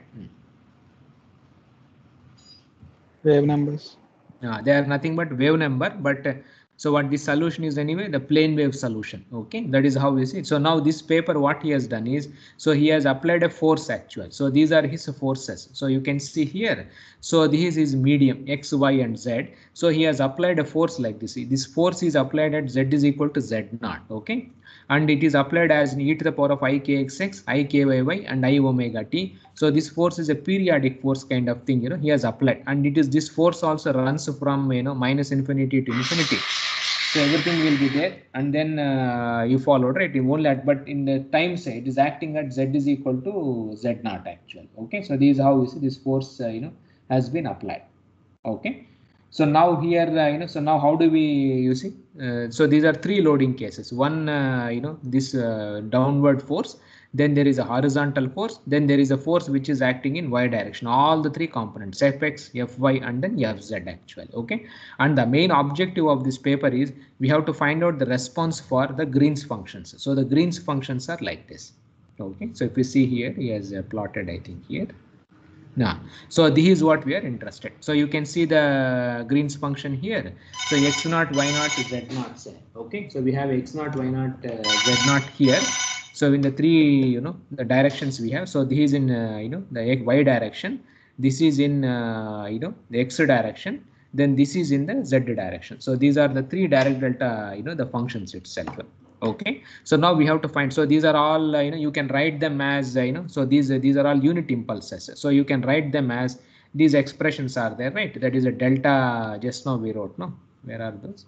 C: Wave numbers.
A: They are nothing but wave number, but so what the solution is anyway, the plane wave solution. Okay, that is how we see it. So now this paper, what he has done is, so he has applied a force actual. So these are his forces. So you can see here. So this is medium x, y, and z. So he has applied a force like this. This force is applied at z is equal to z naught. Okay, and it is applied as e to the power of I kxx, I kyy, and I omega t. So this force is a periodic force kind of thing. He has applied, and it is this force also runs from minus infinity to infinity. So everything will be there, and then you followed, right? You won't let, but in the time say it is acting at z is equal to z naught actual. Okay, so this is how you see this force has been applied. Okay. So now here, so now how do we, you see? So these are three loading cases. One, this downward force, then there is a horizontal force, then there is a force which is acting in y direction. All the three components, fx, fy, and then fz actual. Okay. And the main objective of this paper is we have to find out the response for the Green's functions. So the Green's functions are like this. Okay. So if you see here, he has plotted, I think here. Now, so this is what we are interested. So you can see the Green's function here. So x naught, y naught, z naught. Say, okay. So we have x naught, y naught, z naught here. So in the three, the directions we have. So this is in, the y direction. This is in, the x direction. Then this is in the z direction. So these are the three direct delta, the functions itself. Okay, so now we have to find, so these are all you can write them as so these are all unit impulses. So you can write them as these expressions are there, right? That is a delta, just now we wrote, no? Where are those?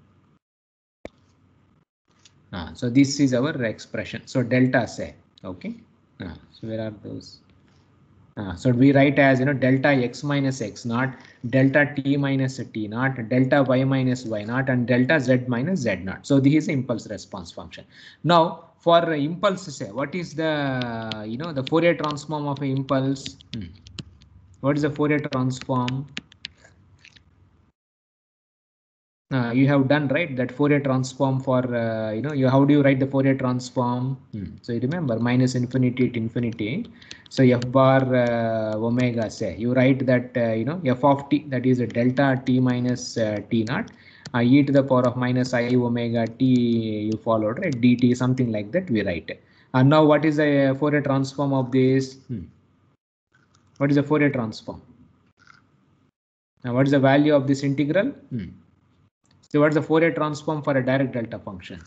A: So this is our expression. So delta say, okay. So where are those? So we write as delta x minus x naught, delta t minus t naught, delta y minus y naught, and delta z minus z naught. So this is the impulse response function. Now for impulse, say what is the the Fourier transform of an impulse? What is the Fourier transform? You have done, right, that Fourier transform for how do you write the Fourier transform? So you remember minus infinity to infinity. So f bar omega, say you write that f of t, that is a delta t minus t naught, e to the power of minus I omega t, you followed, right, dt, something like that we write. And now what is the Fourier transform of this? What is the Fourier transform? Now what is the value of this integral? So what is the Fourier transform for a direct delta function?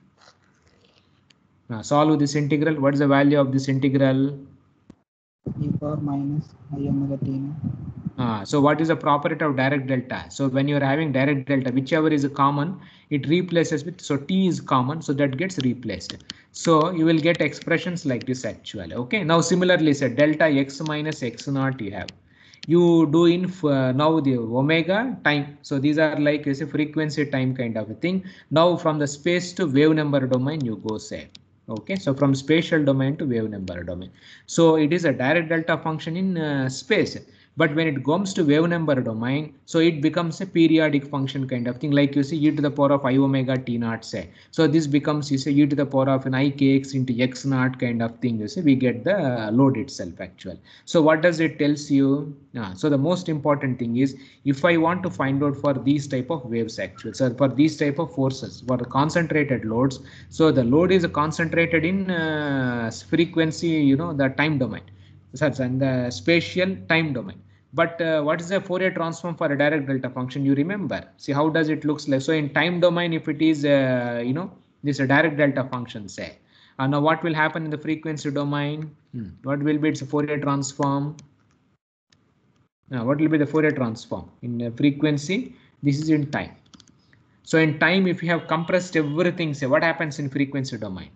A: Now solve this integral. What is the value of this integral?
C: E power minus I omega t naught.
A: So what is the property of direct delta? So when you are having direct delta, whichever is common, it replaces with, so t is common, so that gets replaced. So you will get expressions like this actually. Okay. Now similarly, say delta x minus x naught you have. You do in now the omega time. So these are like a frequency time kind of a thing. Now from the space to wave number domain you go, say. Okay, so from spatial domain to wave number domain. So it is a direct delta function in space. But when it comes to wave number domain, so it becomes a periodic function kind of thing, like you see e to the power of I omega t naught say. So this becomes you say e to the power of an I kx into x naught kind of thing. You see we get the load itself actually. So what does it tells you? So the most important thing is if I want to find out for these type of waves actually, so for these type of forces for the concentrated loads, so the load is concentrated in frequency, the time domain, and the spatial time domain. But what is the Fourier transform for a direct delta function? You remember, see how does it looks like? So in time domain, if it is this a direct delta function say, and now what will happen in the frequency domain? What will be its Fourier transform? Now what will be the Fourier transform in frequency? This is in time. So in time, if you have compressed everything, say what happens in frequency domain?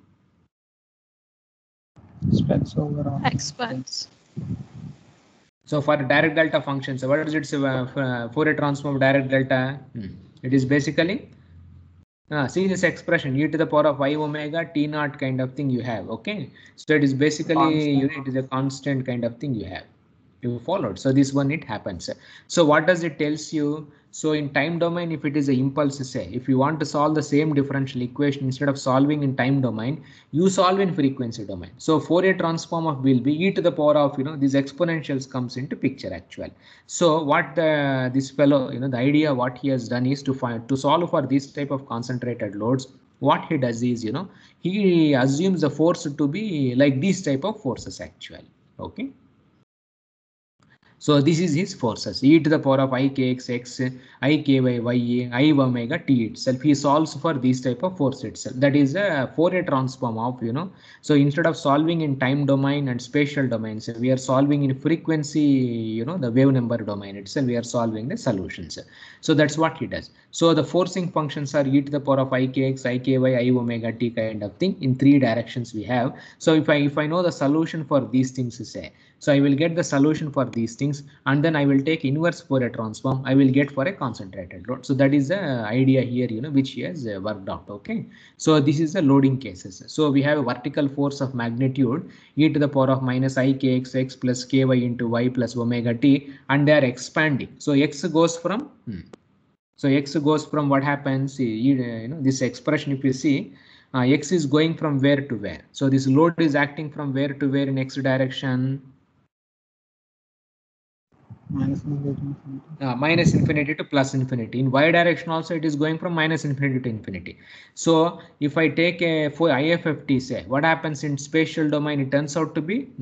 C: Spreads over on
B: Expands.
A: So for direct delta function, so what is its Fourier transform of direct delta? It is basically see this expression e to the power of I omega t naught kind of thing you have. Okay, so it is basically it is a constant kind of thing you have. You followed. So this one it happens. So what does it tells you? So in time domain, if it is a impulse, say if you want to solve the same differential equation, instead of solving in time domain, you solve in frequency domain. So Fourier transform of will be e to the power of these exponentials comes into picture actually. So what this fellow the idea what he has done is to solve for this type of concentrated loads. What he does is he assumes the force to be like these type of forces actually. Okay. So this is his forces e to the power of I kx x, I ky y, I omega t itself. He solves for these type of force itself. That is a Fourier transform of So instead of solving in time domain and spatial domains, we are solving in frequency the wave number domain itself. We are solving the solutions. So that's what he does. So the forcing functions are e to the power of I kx, I ky, I omega t kind of thing in 3 directions we have. So if I know the solution for these things to say. So I will get the solution for these things and then I will take inverse Fourier transform. I will get for a concentrated load. So that is the idea here, which he has worked out. Okay. So this is the loading cases. So we have a vertical force of magnitude e to the power of minus I kx x plus ky into y plus omega t, and they are expanding. So x goes from So x goes from what happens? This expression if you see. X is going from where to where. So this load is acting from where to where in x direction. Minus infinity to plus infinity. In y direction also it is going from minus infinity to infinity. So if I take a for IFFT say what happens in spatial domain, it turns out to be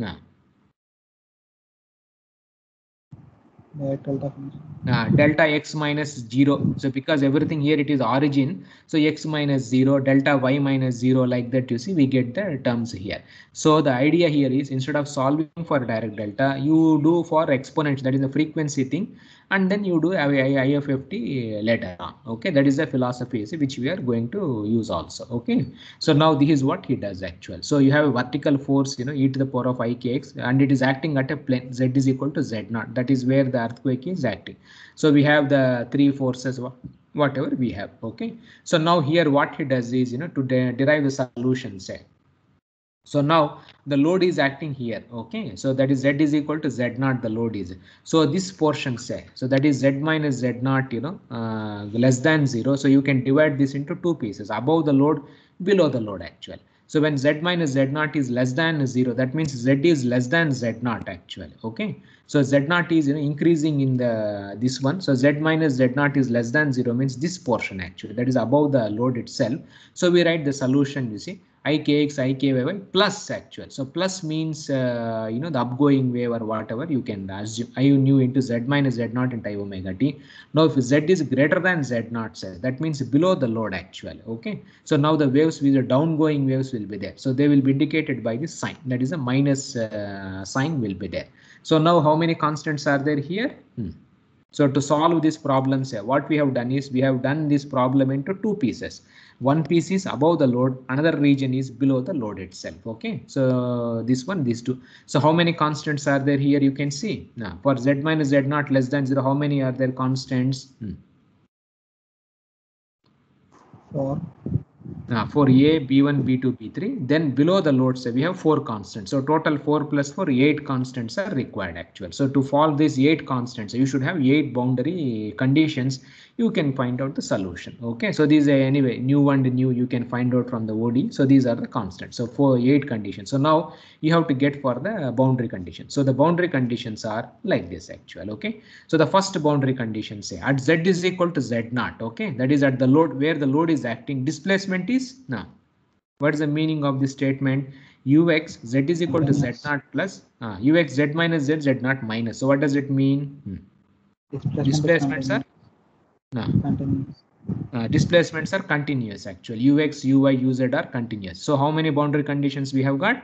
A: delta x minus 0. So because everything here it is origin, so x minus 0, delta y minus 0, like that you see we get the terms here. So the idea here is instead of solving for direct delta, you do for exponential, that is the frequency thing, and then you do IFFT later on. Okay, that is the philosophy which we are going to use also. Okay, so now this is what he does actually. So you have a vertical force e to the power of I kx, and it is acting at a plane z is equal to z0. That is where the earthquake is acting. So we have the 3 forces whatever we have. Okay, so now here what he does is to derive the solution say. So now the load is acting here. Okay, so that is z is equal to z0, the load is. So this portion say, so that is z minus z0 less than 0. So you can divide this into 2 pieces, above the load, below the load actually. So when z minus z0 is less than 0, that means z is less than z0 actually. Okay, so z0 is increasing in the this one. So z minus z0 is less than 0 means this portion actually, that is above the load itself. So we write the solution, you see, I kx, I ky plus actual. So plus means the upgoing wave or whatever you can assume. I nu into z minus z0 into I omega t. Now if z is greater than z0, that means below the load actually. Okay, so now the waves with the downgoing waves will be there. So they will be indicated by this sign, that is a minus sign will be there. So now how many constants are there here? So to solve this problem, what we have done is we have done this problem into 2 pieces. One piece is above the load, another region is below the load itself. Okay, so this one, these two. So how many constants are there here? You can see now for z minus z0 less than 0, how many are there constants?
C: 4.
A: For A, B1, B2, B3, then below the load say we have 4 constants. So total 4 plus 4, 8 constants are required actually. So to solve these 8 constants, you should have 8 boundary conditions. You can find out the solution. Okay, so these are anyway new and new you can find out from the OD. So these are the constants. So for 8 conditions. So now you have to get for the boundary conditions. So the boundary conditions are like this actual. Okay, so the first boundary condition say at Z is equal to Z naught. Okay, that is at the load where the load is acting. Displacement is now. What is the meaning of this statement? Ux Z is equal to Z naught plus Ux Z minus Z Z naught minus. So what does it mean? Displacements are
C: continuous.
A: Displacements are continuous actually. Ux, Uy, Uz are continuous. So how many boundary conditions we have got?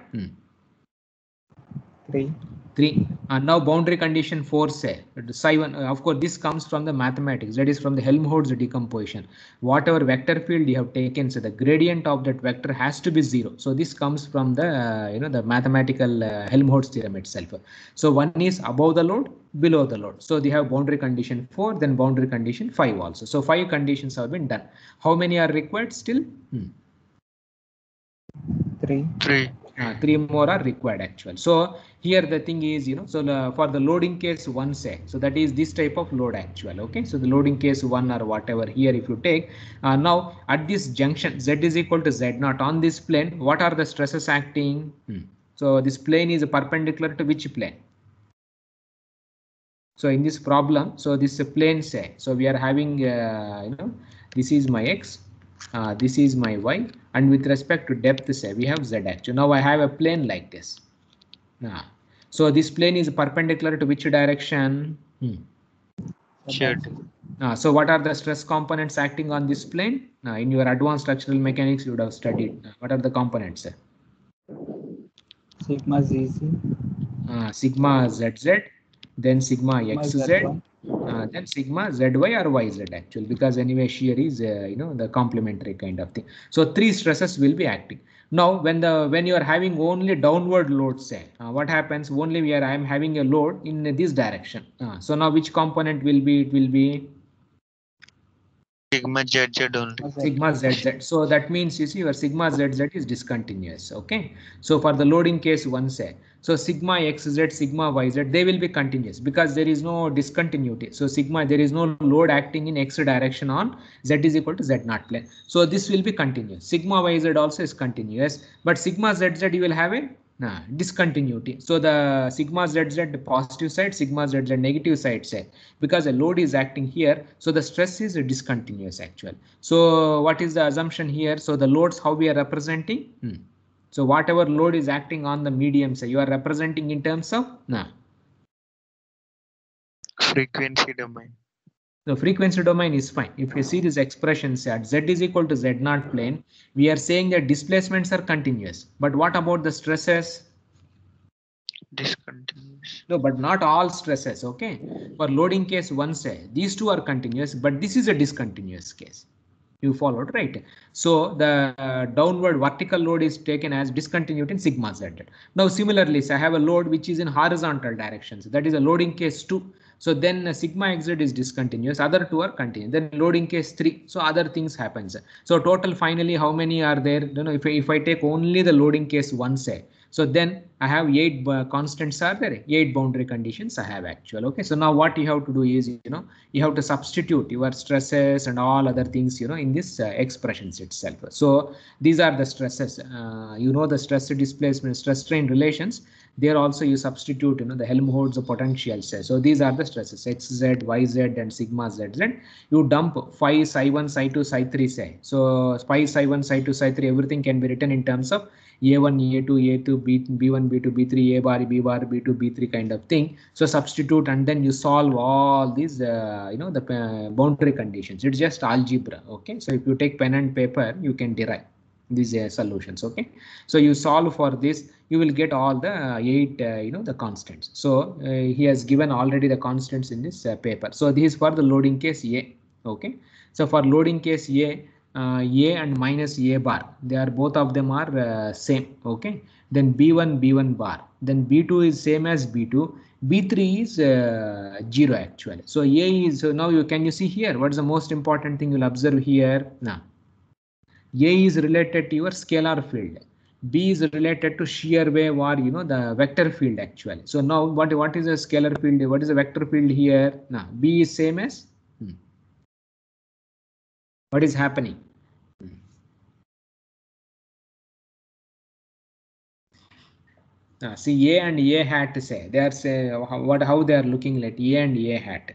C: 3.
A: 3. Now boundary condition 4 say psi1. Of course this comes from the mathematics, that is from the Helmholtz decomposition. Whatever vector field you have taken, so the gradient of that vector has to be 0. So this comes from the the mathematical Helmholtz theorem itself. So one is above the load, below the load. So they have boundary condition 4, then boundary condition 5 also. So 5 conditions have been done. How many are required still?
C: 3.
A: 3 more are required actually. So here the thing is, so for the loading case 1 say, so that is this type of load actual. Okay, so the loading case 1 or whatever here if you take now at this junction Z is equal to Z naught on this plane, what are the stresses acting? So this plane is perpendicular to which plane? So in this problem, so this plane say, so we are having this is my X, this is my Y, and with respect to depth say we have Z actually. Now I have a plane like this. So this plane is perpendicular to which direction? So what are the stress components acting on this plane? In your advanced structural mechanics you would have studied. What are the components?
C: Sigma ZZ.
A: Sigma ZZ, then sigma XZ, then sigma ZY or YZ actually, because anyway shear is the complementary kind of thing. So 3 stresses will be acting. Now when you are having only downward load say, what happens? Only I am having a load in this direction. So now which component will be? It will be
D: Sigma ZZ only.
A: Sigma ZZ. So that means you see your sigma ZZ is discontinuous. Okay, so for the loading case 1 say, so sigma XZ, sigma YZ, they will be continuous because there is no discontinuity. So sigma, there is no load acting in X direction on Z is equal to Z naught plane. So this will be continuous. Sigma YZ also is continuous, but sigma ZZ you will have a discontinuity. So the sigma ZZ positive side, sigma ZZ negative side say, because a load is acting here, so the stress is discontinuous actually. So what is the assumption here? So the loads how we are representing? So whatever load is acting on the medium, say you are representing in terms of
D: frequency domain.
A: The frequency domain is fine. If you see this expression at Z is equal to Z naught plane, we are saying that displacements are continuous. But what about the stresses?
D: Discontinuous.
A: No, but not all stresses. Okay, for loading case 1 say these 2 are continuous, but this is a discontinuous case. You followed, right? So the downward vertical load is taken as discontinued in sigma Z. Now similarly, so I have a load which is in horizontal directions. That is a loading case 2. So then sigma XZ is discontinuous, other 2 are continuous. Then loading case 3. So other things happens. So total finally how many are there? If I take only the loading case 1 say, so then I have 8 constants are there, 8 boundary conditions I have actual. Okay, so now what you have to do is, you have to substitute your stresses and all other things, in this expressions itself. So these are the stresses, the stress displacement, stress strain relations. There also you substitute, the Helmholtz potentials. So these are the stresses XZ, YZ and sigma ZZ. You dump phi psi 1, psi 2, psi 3 say. So phi psi 1, psi 2, psi 3, everything can be written in terms of A1, A2, A2, B1, B2, B3, A bar, B bar, B2, B3 kind of thing. So substitute and then you solve all these, the boundary conditions. It's just algebra. Okay, so if you take pen and paper, you can derive these solutions. Okay, so you solve for this, you will get all the 8, the constants. So he has given already the constants in this paper. So this is for the loading case A. Okay, so for loading case A and minus A bar, they are both of them are same. Okay, then B1 bar, then B2 is same as B2, B3 is 0 actually. So A is, so now can you see here what is the most important thing you'll observe here? Now A is related to your scalar field. B is related to shear wave or the vector field actually. So now what is a scalar field? What is a vector field here? Now B is same as what is happening? See A and A hat say they are say how they are looking like A and A hat.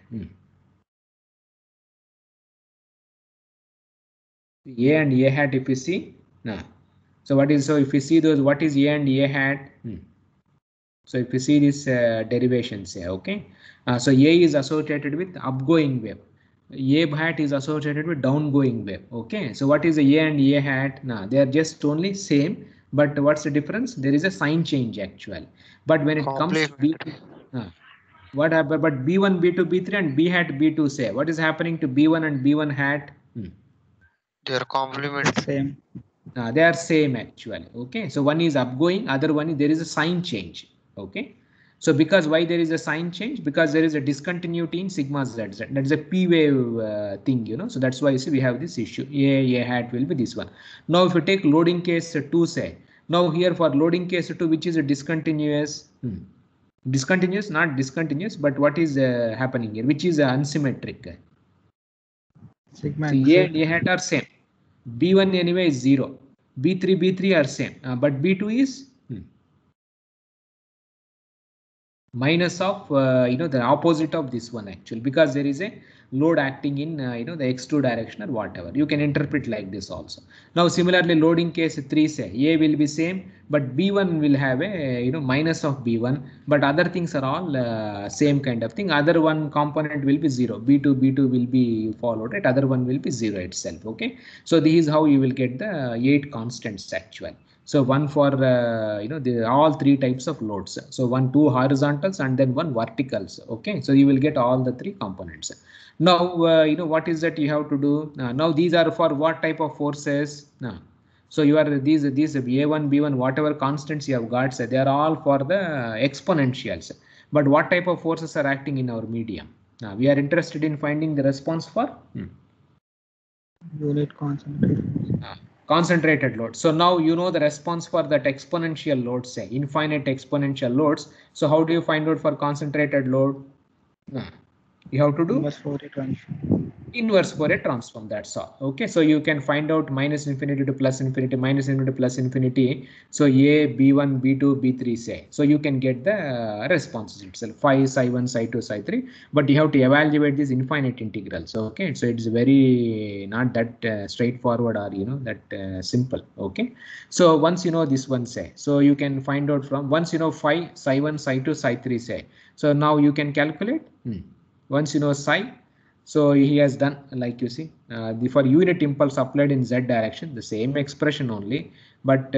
A: A and A hat if you see so what is, so if you see those, what is A and A hat? So if you see this derivation say, okay, so A is associated with upgoing wave, A hat is associated with downgoing wave. Okay, so what is A and A hat? They are just only same, but what's the difference? There is a sign change actually. But when it comes to B, what happened? But B1, B2, B3 and B hat, B2 say, what is happening to B1 and B1 hat?
D: They are complementary.
C: Same.
A: They are same actually. Okay, so one is upgoing, other one is there is a sign change. Okay, so because why there is a sign change? Because there is a discontinuity in sigma z. That is a p wave thing, so that's why you see we have this issue. A hat will be this one. Now if you take loading case 2 say, now here for loading case 2, which is a discontinuous, discontinuous, not discontinuous, but what is happening here, which is unsymmetric.
C: Sigma
A: so A and A hat are same. B1 anyway is 0. B3, B3 are same, but B2 is minus of the opposite of this one actually, because there is a load acting in the x2 direction or whatever. You can interpret like this also. Now similarly loading case 3 say A will be same, but B1 will have a minus of B1, but other things are all same kind of thing. Other one component will be 0. B2 will be followed, right? Other one will be 0 itself. Okay, so this is how you will get the 8 constants actually. So one for all 3 types of loads. So 2 horizontals and then 1 verticals. Okay, so you will get all the 3 components. Now what is that you have to do? Now these are for what type of forces? So you are these A1, B1, whatever constants you have got, so they are all for the exponentials. But what type of forces are acting in our medium? We are interested in finding the response for
C: unit concentrated.
A: Concentrated load. So now you know the response for that exponential load, say infinite exponential loads. So how do you find out for concentrated load? You have to do inverse Fourier transform. That's all. Okay, so you can find out minus infinity to plus infinity, minus infinity to plus infinity. So A, B1, B2, B3 say. So you can get the responses itself, phi, psi 1, psi 2, psi 3. But you have to evaluate these infinite integrals. Okay, so it's very not that straightforward or that simple. Okay, so once you know this one say, so you can find out from once you know phi, psi 1, psi 2, psi 3 say. So now you can calculate once you know psi. So he has done like you see for unit impulse applied in z direction, the same expression only, but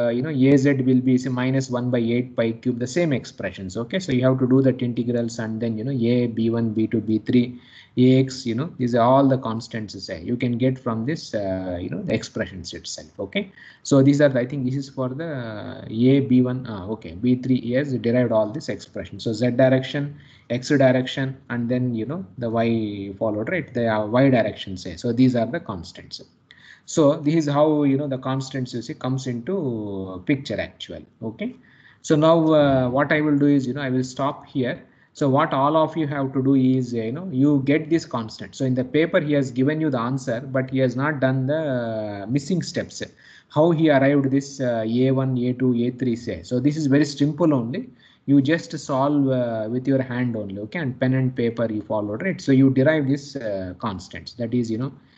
A: Az will be minus 1 by 8 pi cube, the same expressions. Okay, so you have to do that integrals and then A, B1, B2, B3, Ax, these are all the constants say you can get from this the expressions itself. Okay, so these are, I think this is for the A, B1, okay, B3 has derived all this expression. So z direction, x direction, and then the y followed, right? The y direction say. So these are the constants. So this is how the constants you see comes into picture actually. Okay, so now what I will do is I will stop here. So what all of you have to do is you get this constant. So in the paper he has given you the answer, but he has not done the missing steps. How he arrived this A1, A2, A3 say. So this is very simple only. You just solve with your hand only, okay, and pen and paper you followed, right? So you derive this constants, that is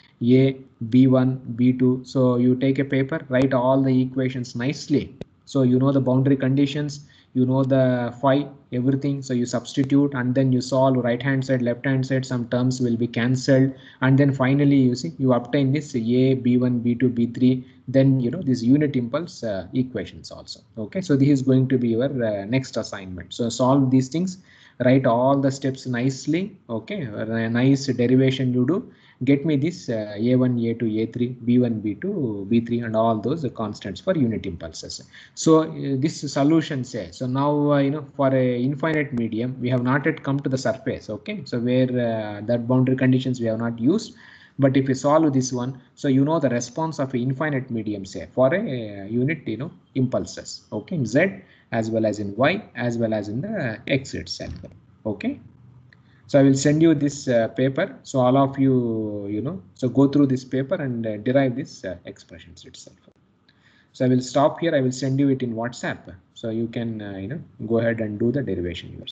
A: A, B1, B2. So you take a paper, write all the equations nicely. So you know the boundary conditions, you know the phi, everything. So you substitute and then you solve right hand side, left hand side, some terms will be cancelled, and then finally you see you obtain this A, B1, B2, B3, then this unit impulse equations also. Okay, so this is going to be your next assignment. So solve these things, write all the steps nicely. Okay, a nice derivation you do. Get me this A1, A2, A3, B1, B2, B3 and all those constants for unit impulses. So this solution says, so now for a infinite medium we have not yet come to the surface. Okay, so where that boundary conditions we have not used, But if you solve this one, so you know the response of an infinite medium, say for a unit, you know, impulses, okay, in z as well as in y as well as in the x itself. Okay, so I will send you this paper, so all of you, you know, so go through this paper and derive this expressions itself. So I will stop here. I will send you it in WhatsApp, so you can you know, go ahead and do the derivation yourself.